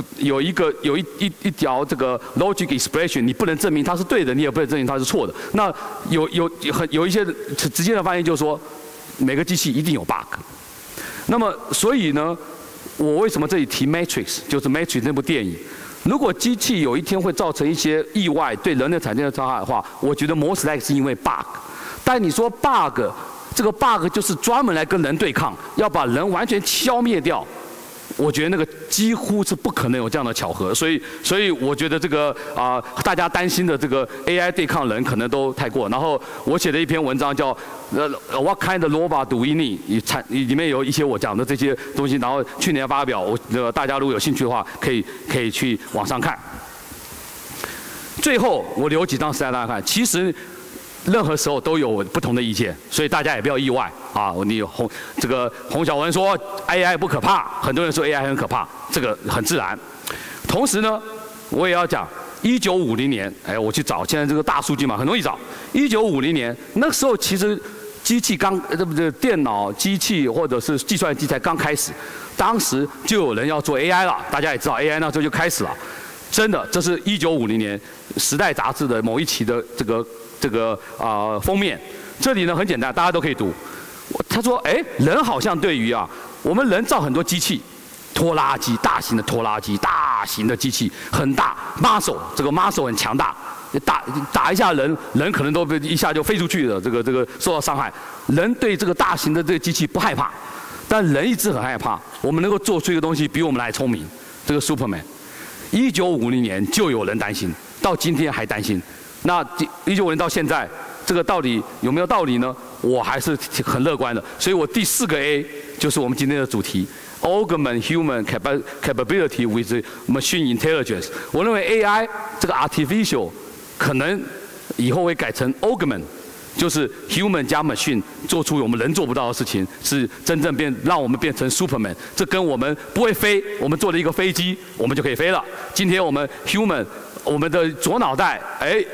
[SPEAKER 2] 条这个 logic expression， 你不能证明它是对的，你也不能证明它是错的。那有一些直接的发现就是说，每个机器一定有 bug。那么所以呢，我为什么这里提 Matrix， 就是 Matrix 那部电影。如果机器有一天会造成一些意外，对人类产生的伤害的话，我觉得 most likely 是因为 bug。但你说 bug， 这个 bug 就是专门来跟人对抗，要把人完全消灭掉，我觉得那个几乎是不可能有这样的巧合。所以我觉得这个大家担心的这个 AI 对抗人可能都太过。然后我写了一篇文章叫What kind of robot do we need？ 里面有一些我讲的这些东西，然后去年发表，大家如果有兴趣的话，可以去网上看。最后我留几张slide大家看，其实任何时候都有不同的意见，所以大家也不要意外啊！洪小文说 AI 不可怕，很多人说 AI 很可怕，这个很自然。同时呢，我也要讲1950年，我去找现在这个大数据嘛，很容易找。1950年那时候其实机器电脑机器或者是计算机才刚开始，当时就有人要做 AI 了，大家也知道 AI 那时候就开始了。真的，这是1950年《时代》杂志的某一期的这个封面，这里呢很简单，大家都可以读。他说，人好像对于我们人造很多机器，拖拉机，大型的拖拉机，大型的机器很大 ，muscle 这个 muscle 很强大，打一下人可能都被一下就飞出去了，这个受到伤害。人对这个大型的这个机器不害怕，但人一直很害怕，我们能够做出一个东西比我们来聪明，这个 Superman。1950年就有人担心，到今天还担心。那1950年到现在，这个到底有没有道理呢？我还是很乐观的。所以我第4个 A 就是我们今天的主题 ：Augment human capability with machine intelligence。我认为 AI 这个 artificial 可能以后会改成 augment， 就是 human 加 machine 做出我们人做不到的事情，是真正让我们变成 Superman。这跟我们不会飞，我们做了一个飞机，我们就可以飞了。今天我们 human， 我们的左脑袋，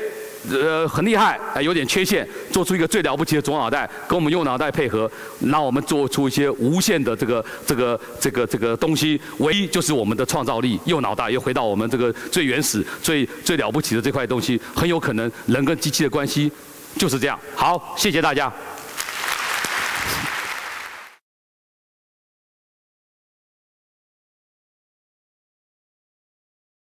[SPEAKER 2] 很厉害，有点缺陷，做出一个最了不起的左脑袋，跟我们右脑袋配合，让我们做出一些无限的这个东西。唯一就是我们的创造力，右脑袋又回到我们这个最原始、最了不起的这块东西，很有可能人跟机器的关系就是这样。好，谢谢大家。